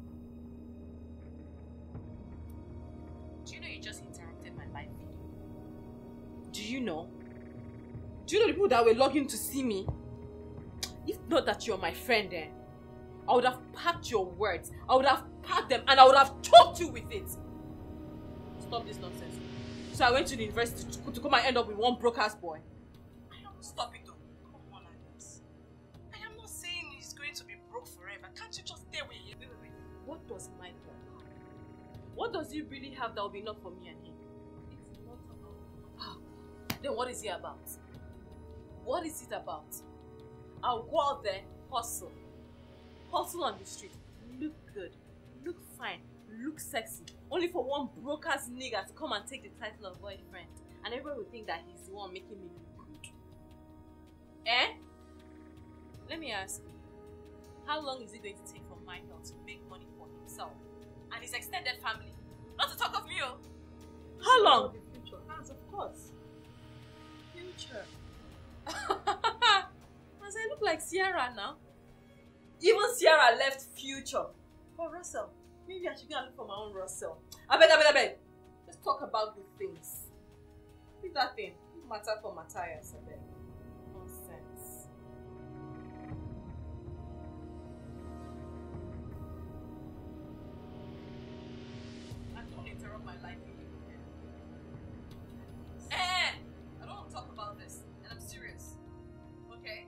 [SPEAKER 2] Do you know you just interrupted my live video? Do you know? Do you know the people that were logging to see me? If not that you're my friend then, I would have packed your words. I would have packed them and I would have choked you with it. Stop this nonsense. So I went to the university to come and end up with one broke-ass boy.
[SPEAKER 1] Stop it though. Come on, Alex. I am not saying he's going to be broke forever. Can't you just stay with him? Wait.
[SPEAKER 2] What does Michael have? What does he really have that will be enough for me and him? It's not about. Then what is he about? What is it about? I'll go out there, hustle. Hustle on the street. Look good. Look fine. Look sexy. Only for one broke-ass nigga to come and take the title of boyfriend. And everyone will think that he's the one making me look good. Eh? Let me ask you. How long is it going to take for Michael to make money for himself and his extended family? Not to talk of you. How long?
[SPEAKER 1] The future. As of course. Future.
[SPEAKER 2] As I look like Sierra now. Even Sierra left future for Russell. Maybe I should go and look for my own Russell. I beg. Let's talk about good things. Leave that thing. Matter for Matthias, I beg. Nonsense. And don't interrupt my life. I don't want to talk about this. And I'm serious. Okay?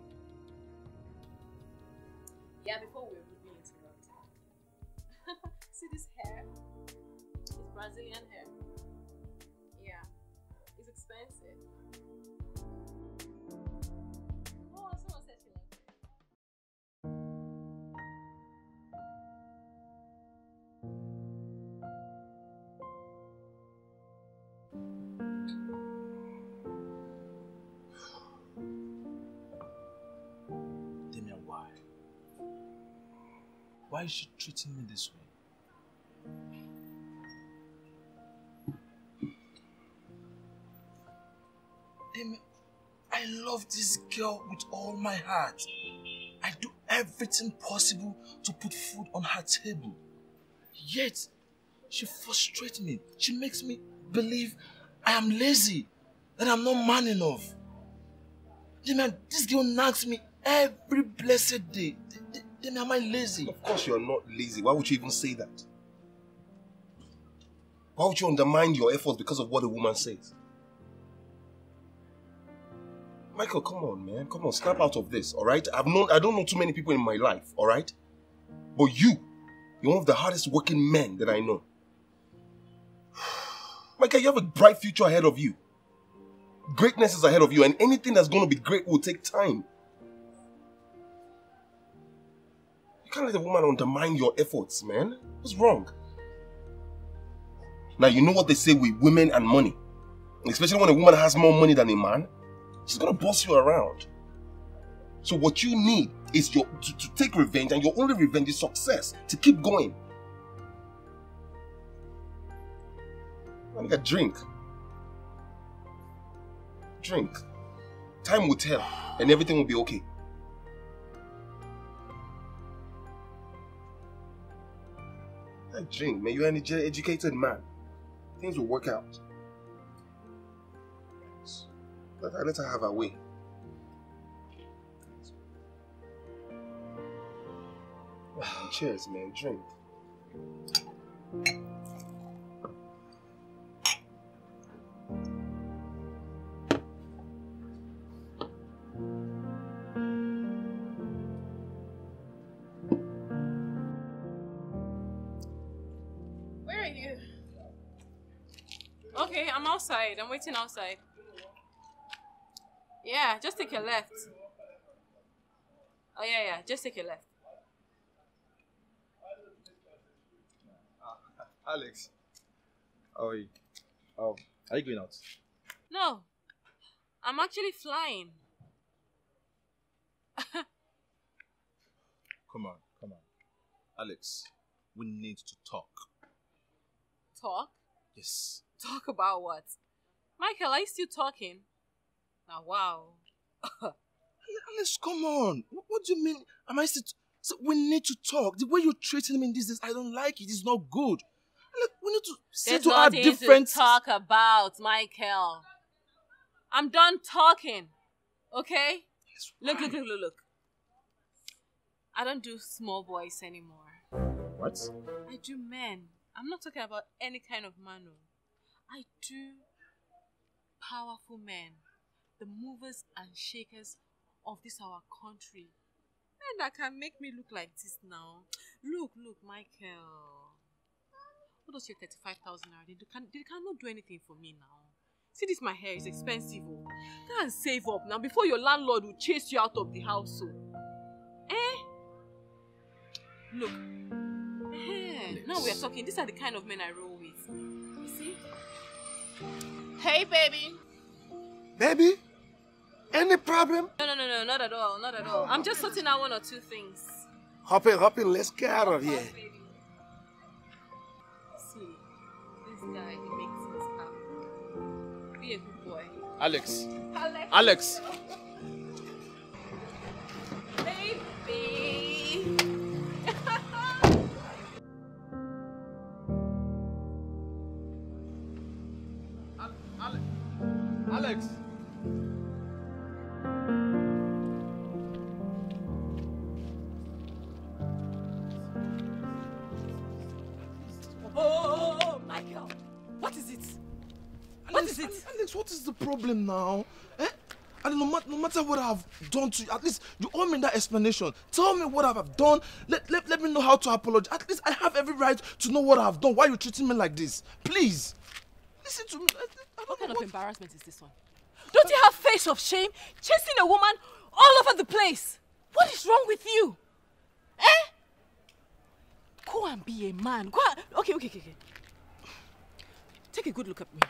[SPEAKER 2] Yeah, before we're rudely interrupted. See this hair? It's Brazilian hair. Yeah. It's expensive. Oh, someone said she liked it.
[SPEAKER 9] Damian, why? Why is she treating me this way? Damian, I love this girl with all my heart. I do everything possible to put food on her table. Yet, she frustrates me. She makes me believe I am lazy, that I'm not man enough. Damian, this girl nags me every blessed day. Then am I lazy?
[SPEAKER 8] Of course you're not lazy. Why would you even say that? Why would you undermine your efforts because of what a woman says? Michael, come on, man. Come on, snap out of this, alright? I don't know too many people in my life, alright? But you're one of the hardest working men that I know. Michael, you have a bright future ahead of you. Greatness is ahead of you, and anything that's going to be great will take time. You can't let a woman undermine your efforts, man. What's wrong? Now, you know what they say with women and money. Especially when a woman has more money than a man. She's going to boss you around. So what you need is to take revenge, and your only revenge is success. To keep going. I got drink. Drink. Time will tell, and everything will be okay. I drink, man. You're an educated man. Things will work out. Let her have her way. Cheers, man. Drink.
[SPEAKER 2] Thank you. Okay, I'm outside. I'm waiting outside. Yeah, just take your left. Oh, yeah. Just take your left.
[SPEAKER 3] Alex, how are you? Are you going out?
[SPEAKER 2] No, I'm actually flying.
[SPEAKER 3] Come on. Alex, we need to talk.
[SPEAKER 2] Talk?
[SPEAKER 3] Yes.
[SPEAKER 2] Talk about what? Michael, are you still talking? Now, wow.
[SPEAKER 3] Alex, come on. What do you mean? Am I still... So we need to talk. The way you're treating me in this, I don't like it. It's not good. Look, we need to settle our differences.
[SPEAKER 2] There's nothing to talk about, Michael. I'm done talking. Okay? Look. I don't do small boys anymore.
[SPEAKER 3] What?
[SPEAKER 2] I do men. I'm not talking about any kind of man. I do powerful men. The movers and shakers of this our country. And that can make me look like this now. Look, Michael. What does your 35,000 naira? They cannot do anything for me now. See, this my hair is expensive. Oh. Go and save up now before your landlord will chase you out of the house. Oh. Look. Now we are talking. These are the kind of men I roll with. You see? Hey, baby.
[SPEAKER 3] Baby? Any problem?
[SPEAKER 2] No, not at all. I'm just sorting out one or two things.
[SPEAKER 3] Hop in, let's get out of here.
[SPEAKER 2] See, this guy, he makes things happen. Be a good boy.
[SPEAKER 3] Alex.
[SPEAKER 2] Baby.
[SPEAKER 3] Alex.
[SPEAKER 1] Oh, Michael. What is it?
[SPEAKER 3] Alex, what is the problem now? And no matter what I've done to you, at least you owe me that explanation. Tell me what I've done. Let me know how to apologize. At least I have every right to know what I've done. Why are you treating me like this? Please. Listen to me.
[SPEAKER 2] What kind of embarrassment is this one? Don't you have face of shame? Chasing a woman all over the place. What is wrong with you? Go and be a man. Go and... Okay. Take a good look at me.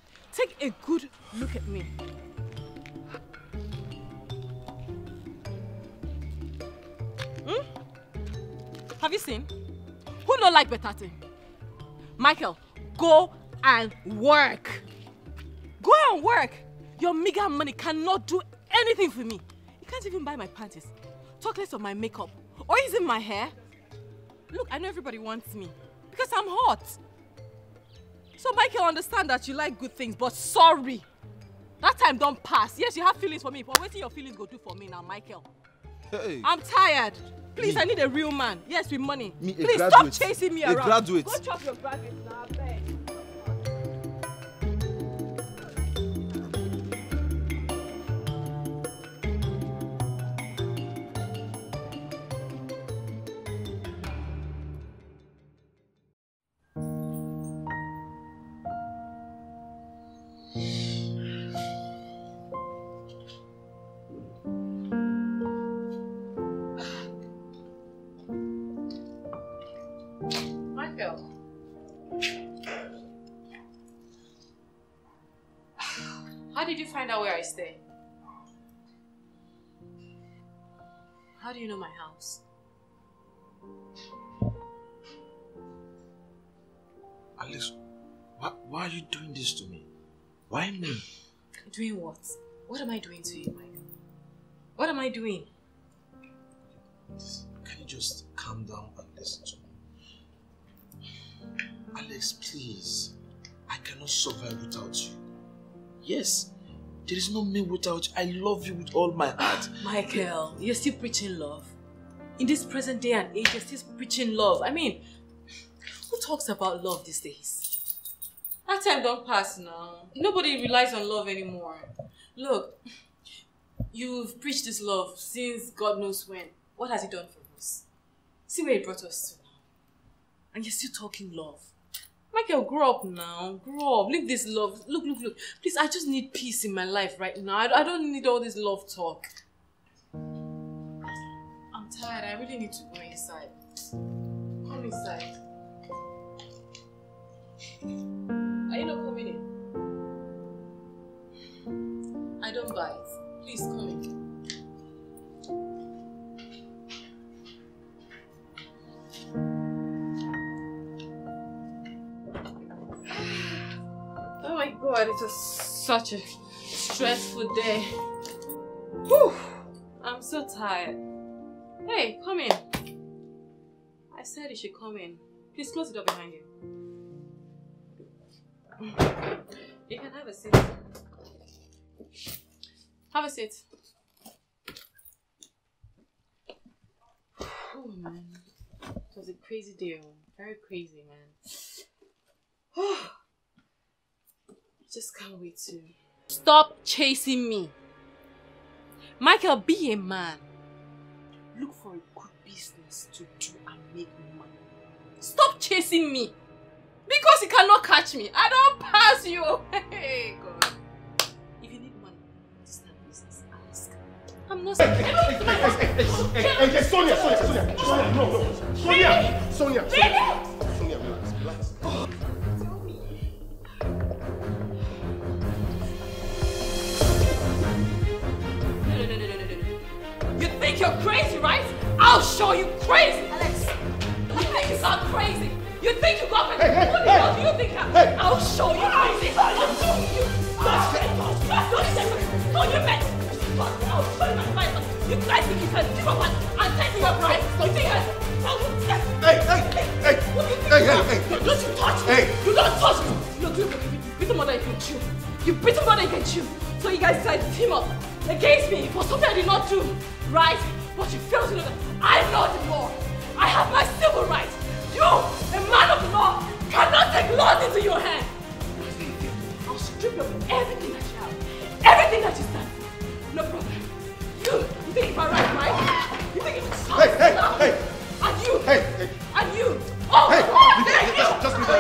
[SPEAKER 2] Have you seen? Who don't like better thing? Michael, go and work. Your meager money cannot do anything for me. You can't even buy my panties. Talk less of my makeup. Or even my hair. Look, I know everybody wants me. Because I'm hot. So Michael, understand that you like good things, but sorry. That time don't pass. Yes, you have feelings for me, but wait till your feelings go do for me now, Michael.
[SPEAKER 3] Hey.
[SPEAKER 2] I'm tired. Please, I need a real man. Yes, with money. Please
[SPEAKER 3] graduate.
[SPEAKER 2] stop chasing me around.
[SPEAKER 3] Graduate.
[SPEAKER 2] Go chop your graduate now, I beg. How did you find out where I stay? How do you know my house?
[SPEAKER 9] Alice, why are you doing this to me? Why me?
[SPEAKER 2] Doing what? What am I doing to you, Michael? What am I doing?
[SPEAKER 9] Can you just calm down and listen to me? Alex, please. I cannot survive without you. Yes, there is no me without you. I love you with all my heart.
[SPEAKER 2] Michael, you're still preaching love. In this present day and age, you're still preaching love. I mean, who talks about love these days? That time don't pass now. Nobody relies on love anymore. Look, you've preached this love since God knows when. What has it done for us? See where it brought us to now. And you're still talking love. Michael, grow up now. Grow up. Leave this love. Look. Please, I just need peace in my life right now. I don't need all this love talk. I'm tired. I really need to go inside. Come inside. Are you not coming in? I don't buy it. Please come in. Oh my God, it was such a stressful day. Whew, I'm so tired. Hey, come in. I said you should come in. Please close the door behind you. You can have a seat. Have a seat. Oh man, it was a crazy day. Very crazy, man. Just can't wait to stop chasing me. Michael, be a man. Look for a good business to do and make money. Stop chasing me. Because you cannot catch me. I don't pass you. Hey, God. If you need money, start business. Ask. I'm not saying.
[SPEAKER 8] Hey, Sonia, no. Sonia, relax.
[SPEAKER 1] No. You think you're crazy, right? I'll show you crazy! Alex! You think you got crazy? You think you got crazy? What the hell do you think I'll show you crazy! I'll show you! Don't you mess! I'll show you my life! You guys think you can give up and take me your prize? You think
[SPEAKER 8] Hey!
[SPEAKER 1] Don't you touch me! You don't touch me! Look, you beat more than you can chew. You beat more than you can chew. So you guys decided to team up against me for something I did not do, right? But you failed to know that I know the law. I have my civil rights. You, a man of the law, cannot take laws into your hand. I'll strip you of everything that you have, everything that you stand for. No problem. You think if I right? You think it's
[SPEAKER 8] Hey!
[SPEAKER 1] And you! And you!
[SPEAKER 8] Just leave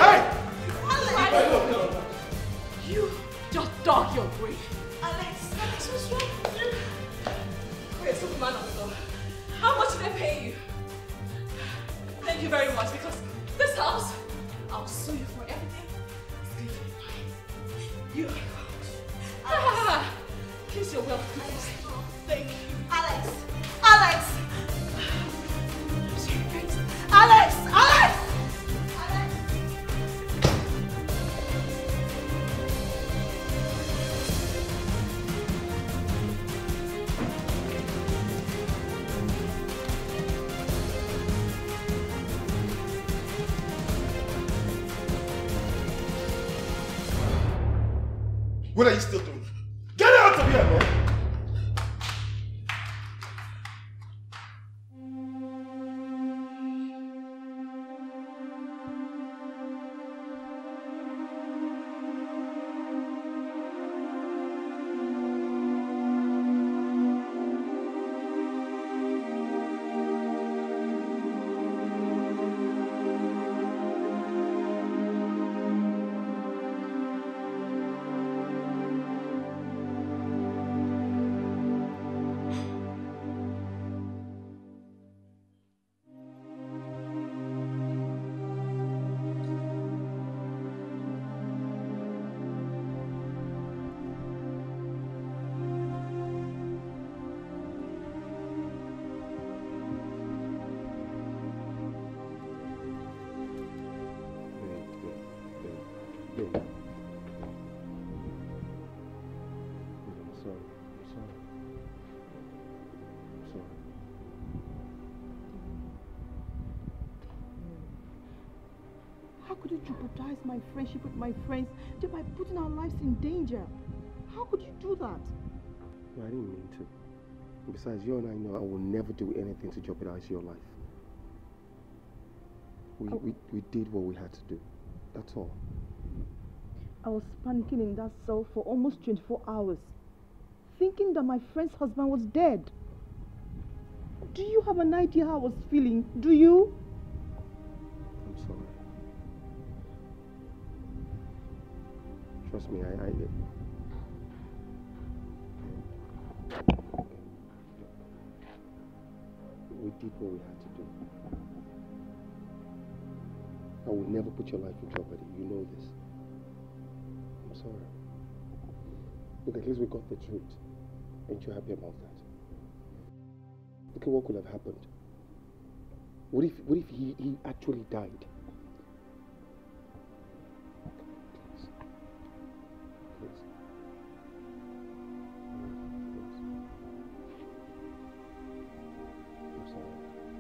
[SPEAKER 1] You just dug your grave.
[SPEAKER 5] Alex, what's wrong with you?
[SPEAKER 1] You're a superman of the law. How much did they pay you? Thank you very much, because this house, I'll sue you for everything. It's going to be fine. You. Kiss your wealth, please. Thank you.
[SPEAKER 5] Alex!
[SPEAKER 8] What are you still doing? Get out of here, man!
[SPEAKER 6] How could you jeopardize my friendship with my friends thereby putting our lives in danger? How could you do that?
[SPEAKER 11] No, I didn't mean to. Besides, you and I know I will never do anything to jeopardize your life. We did what we had to do. That's all.
[SPEAKER 6] I was panicking in that cell for almost 24 hours, thinking that my friend's husband was dead. Do you have an idea how I was feeling? Do you?
[SPEAKER 11] I'm sorry. trust me, we did what we had to do. I would never put your life in jeopardy. You know this. I'm sorry. Look, at least we got the truth. Ain't you happy about that? Look at what could have happened. What if he actually died? Please. Please. I'm sorry.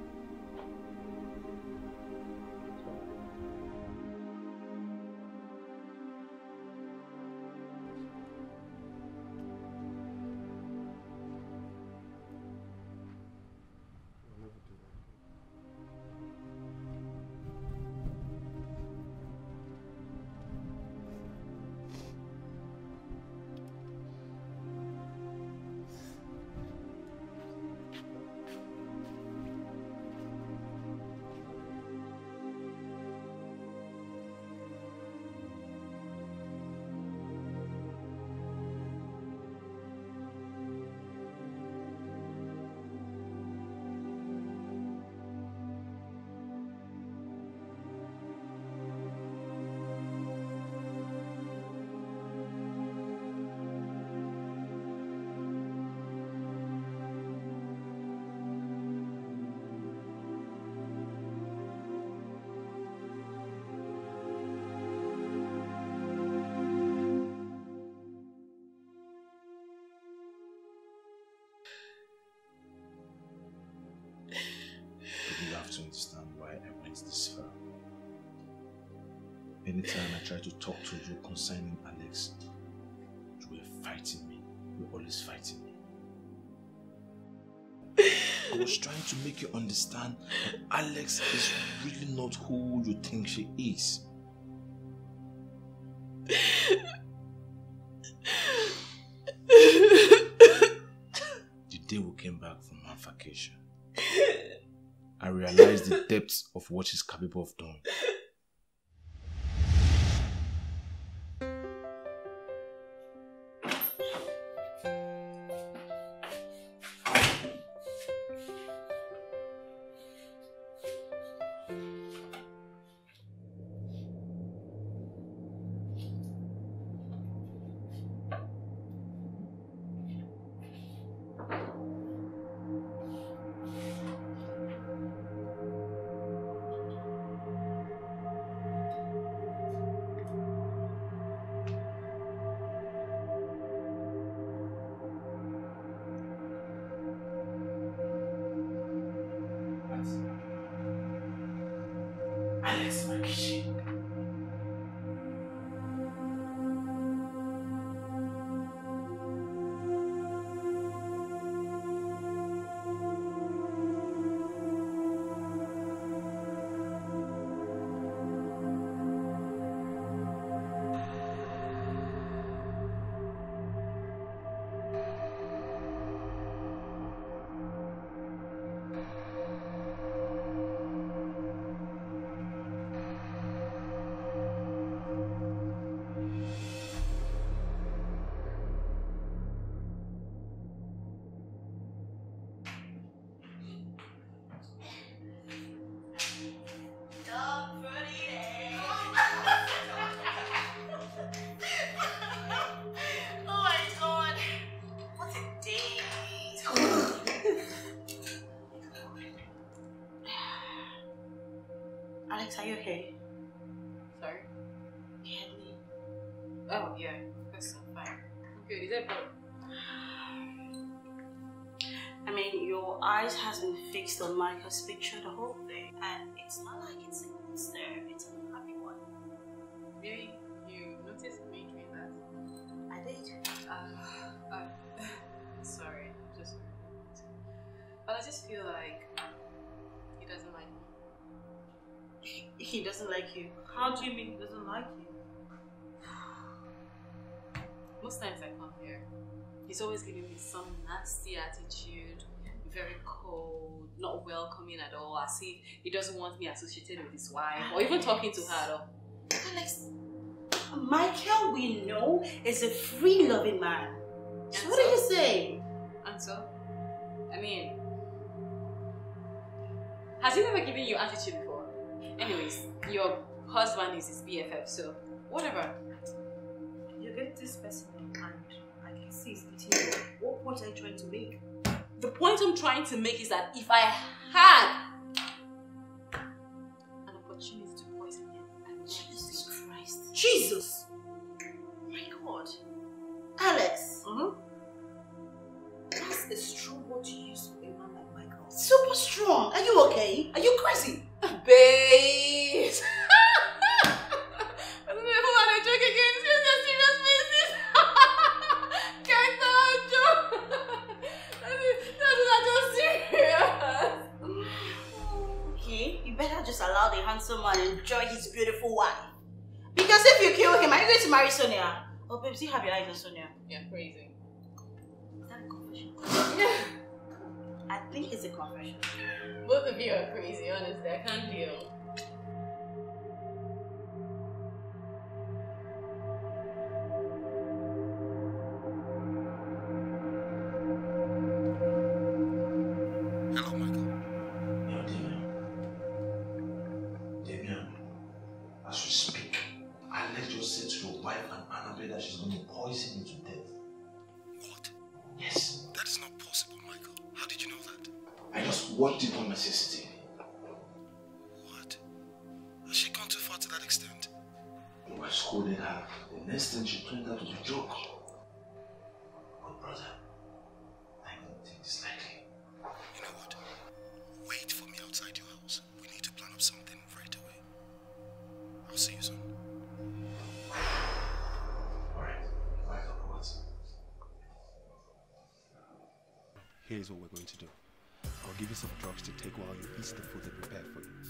[SPEAKER 9] You have to understand why I went this far. Anytime I try to talk to you concerning Alex, you were fighting me. You were always fighting me. I was trying to make you understand that Alex is really not who you think she is. The day we came back from our vacation, I realized the depths of what she's capable of doing. Alex, my kitchen.
[SPEAKER 5] Alex, are you okay?
[SPEAKER 2] Sorry?
[SPEAKER 5] You heard me?
[SPEAKER 2] Oh, yeah. That's fine. Okay, is that better?
[SPEAKER 5] I mean, your eyes has been fixed on Michael's picture the whole day, and it's not like it's a good stare, it's a happy one.
[SPEAKER 2] Really? You noticed me doing that?
[SPEAKER 5] I did.
[SPEAKER 2] Sorry, just but I just feel like he doesn't like me.
[SPEAKER 5] He doesn't like you? How do you mean he doesn't like you?
[SPEAKER 2] Most times I come here, he's always giving me some nasty attitude, very cold, not welcoming at all, as if he doesn't want me associated with his wife, or even talking to her at all.
[SPEAKER 5] Alex, Michael, we know, is a free-loving man. So what are you saying?
[SPEAKER 2] And so? I mean, has he never given you attitude before? Anyways, your husband is his BFF, so whatever.
[SPEAKER 6] You're getting this person and I can see it's eating you. What point are you trying to make?
[SPEAKER 2] The point I'm trying to make is that if I had an opportunity to poison him, I would.
[SPEAKER 5] Jesus Christ. Jesus! My God. Alex.
[SPEAKER 6] That's a strong word to use for a man like Michael.
[SPEAKER 5] Super strong. Are you okay? Are you crazy?
[SPEAKER 2] Babe! I don't know if I want to joke again. It's going to be a serious business. Can't joke. That's not just serious.
[SPEAKER 5] Okay, you better just allow the handsome man enjoy his beautiful wife. Because if you kill him, are you going to marry Sonia? Oh, babe, still have your eyes on Sonia.
[SPEAKER 2] Yeah, crazy.
[SPEAKER 5] Is that a confession? I think it's a confession.
[SPEAKER 2] Both of you are crazy, honestly. I can't deal.
[SPEAKER 8] Hello, Michael.
[SPEAKER 9] Yeah, Damien, as we speak, Alex just said to your wife and Annabelle that she's going to poison you to death.
[SPEAKER 8] What?
[SPEAKER 9] Yes.
[SPEAKER 8] That is not possible, Michael. How did you know that?
[SPEAKER 9] I just watched it on my CCTV.
[SPEAKER 8] What? Has she gone too far to that extent?
[SPEAKER 9] You were scolding her. The next thing she turned out to be a joke. But brother, I don't think it's likely.
[SPEAKER 8] You know what? Wait for me outside your house. We need to plan up something right away. I'll see you soon.
[SPEAKER 9] Alright, Michael, what?
[SPEAKER 11] Here's what we're going to do. I'll give you some drugs to take while you eat the food they prepared for you.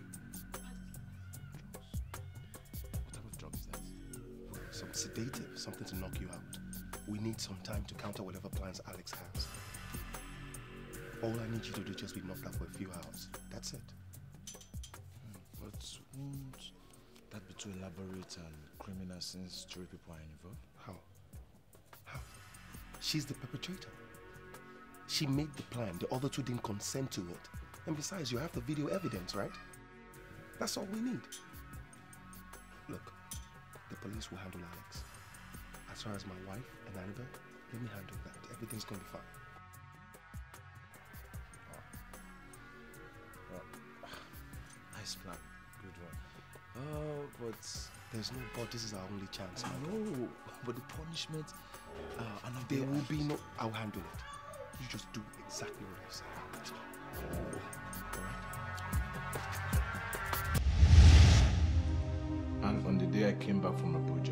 [SPEAKER 3] What type of drug is that?
[SPEAKER 11] Some sedative, something to knock you out. We need some time to counter whatever plans Alex has. All I need you to do is just be knocked out for a few hours. That's it.
[SPEAKER 3] But won't that be too elaborate and criminal since 3 people are involved?
[SPEAKER 11] How? How? She's the perpetrator. She made the plan. The other two didn't consent to it. And besides, you have the video evidence, right? That's all we need. Look, the police will handle Alex. As far as my wife and Annabelle, let me handle that. Everything's going to be fine.
[SPEAKER 3] Nice plan. Good one. But
[SPEAKER 11] there's no but. This is our only chance.
[SPEAKER 3] No, but the punishment,
[SPEAKER 11] there will be no. I'll handle it. You just do exactly what I said.
[SPEAKER 3] And on the day I came back from Abuja,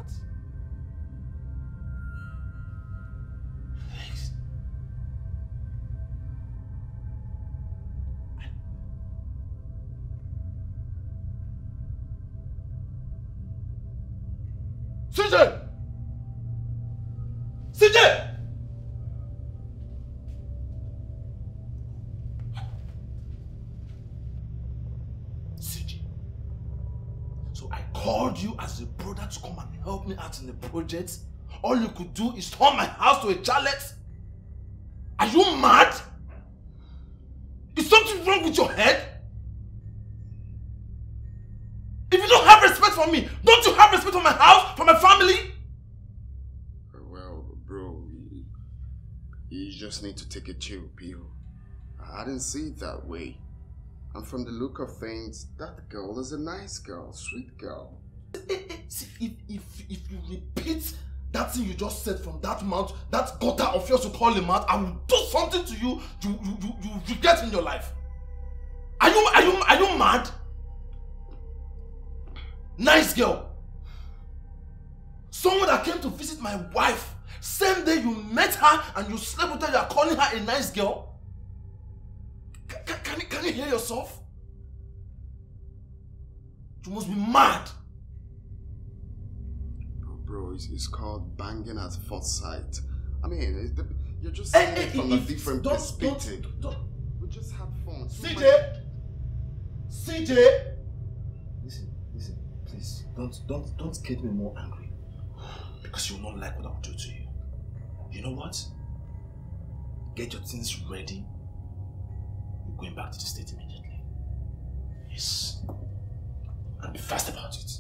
[SPEAKER 3] Thanks. CJ! CJ! CJ. So I called you as a brother to come and help me out in the project. All you could do is turn my house to a chalet. Are you mad? Is something wrong with your head? If you don't have respect for me, don't you have respect for my house, for my family?
[SPEAKER 11] Well, bro, you just need to take a chill pill. I didn't see it that way. And from the look of things, that girl is a nice girl, sweet girl.
[SPEAKER 3] See, if you repeat that thing you just said from that mouth, that gutter of yours to call him out, I will do something to you you regret in your life. Are you mad? Nice girl. Someone that came to visit my wife, same day you met her and you slept with her, you are calling her a nice girl? Can you hear yourself? You must be mad.
[SPEAKER 11] Bro, it's called banging at first sight. I mean, you're just seeing it from a different perspective. We just had fun.
[SPEAKER 3] CJ! CJ! Listen, please, don't get me more angry. Because you will not like what I will do to you. You know what? Get your things ready. We're going back to the state immediately. Yes. And be fast about it.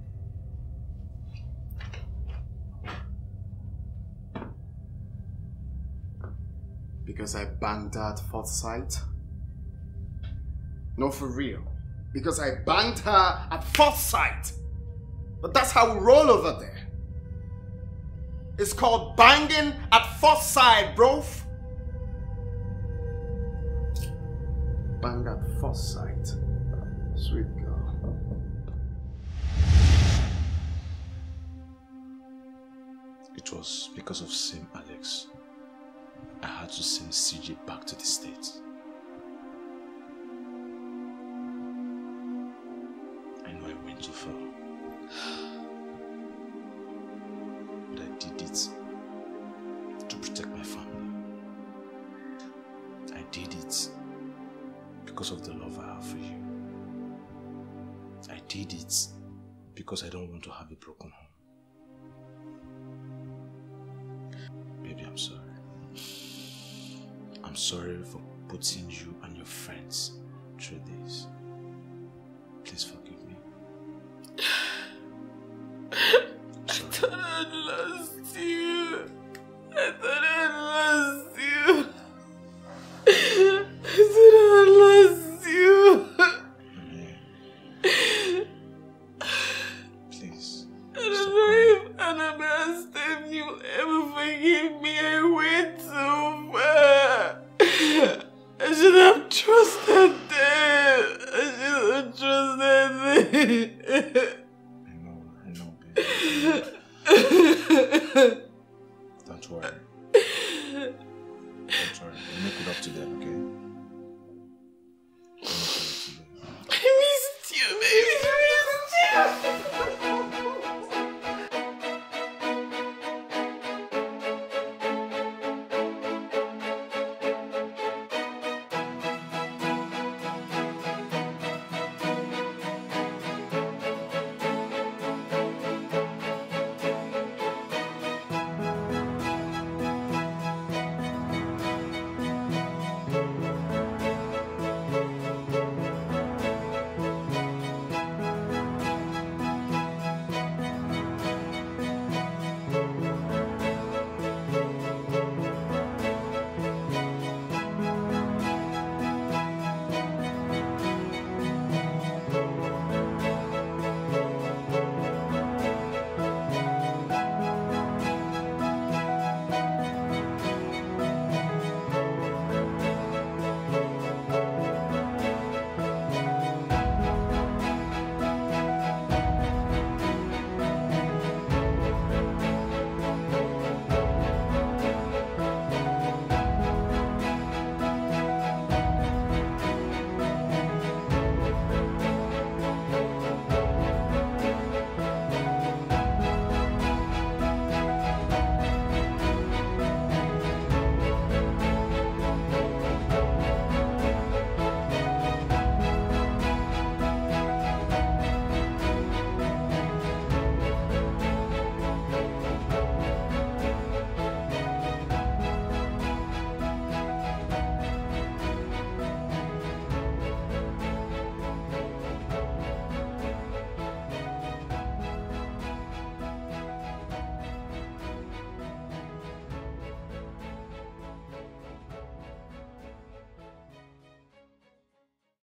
[SPEAKER 11] Because I banged her at first sight? No, for real. Because I banged her at first sight. But that's how we roll over there. It's called banging at first sight, bro. Bang at first sight. Sweet girl.
[SPEAKER 3] It was because of Sim, Alex. I had to send CJ back to the States. I know I went too far. But I did it to protect my family. I did it because of the love I have for you. I did it because I don't want to have a broken home. Baby, I'm sorry. I'm sorry for putting you and your friends through this. Please forgive me.
[SPEAKER 4] I thought I'd lost you. I thought I'd lost you. I thought I'd lost you.
[SPEAKER 3] Please.
[SPEAKER 4] I don't know if Annabelle and Stephanie will ever forgive me. I went so far. I should have trusted them. I should have trusted them.
[SPEAKER 3] I know, baby.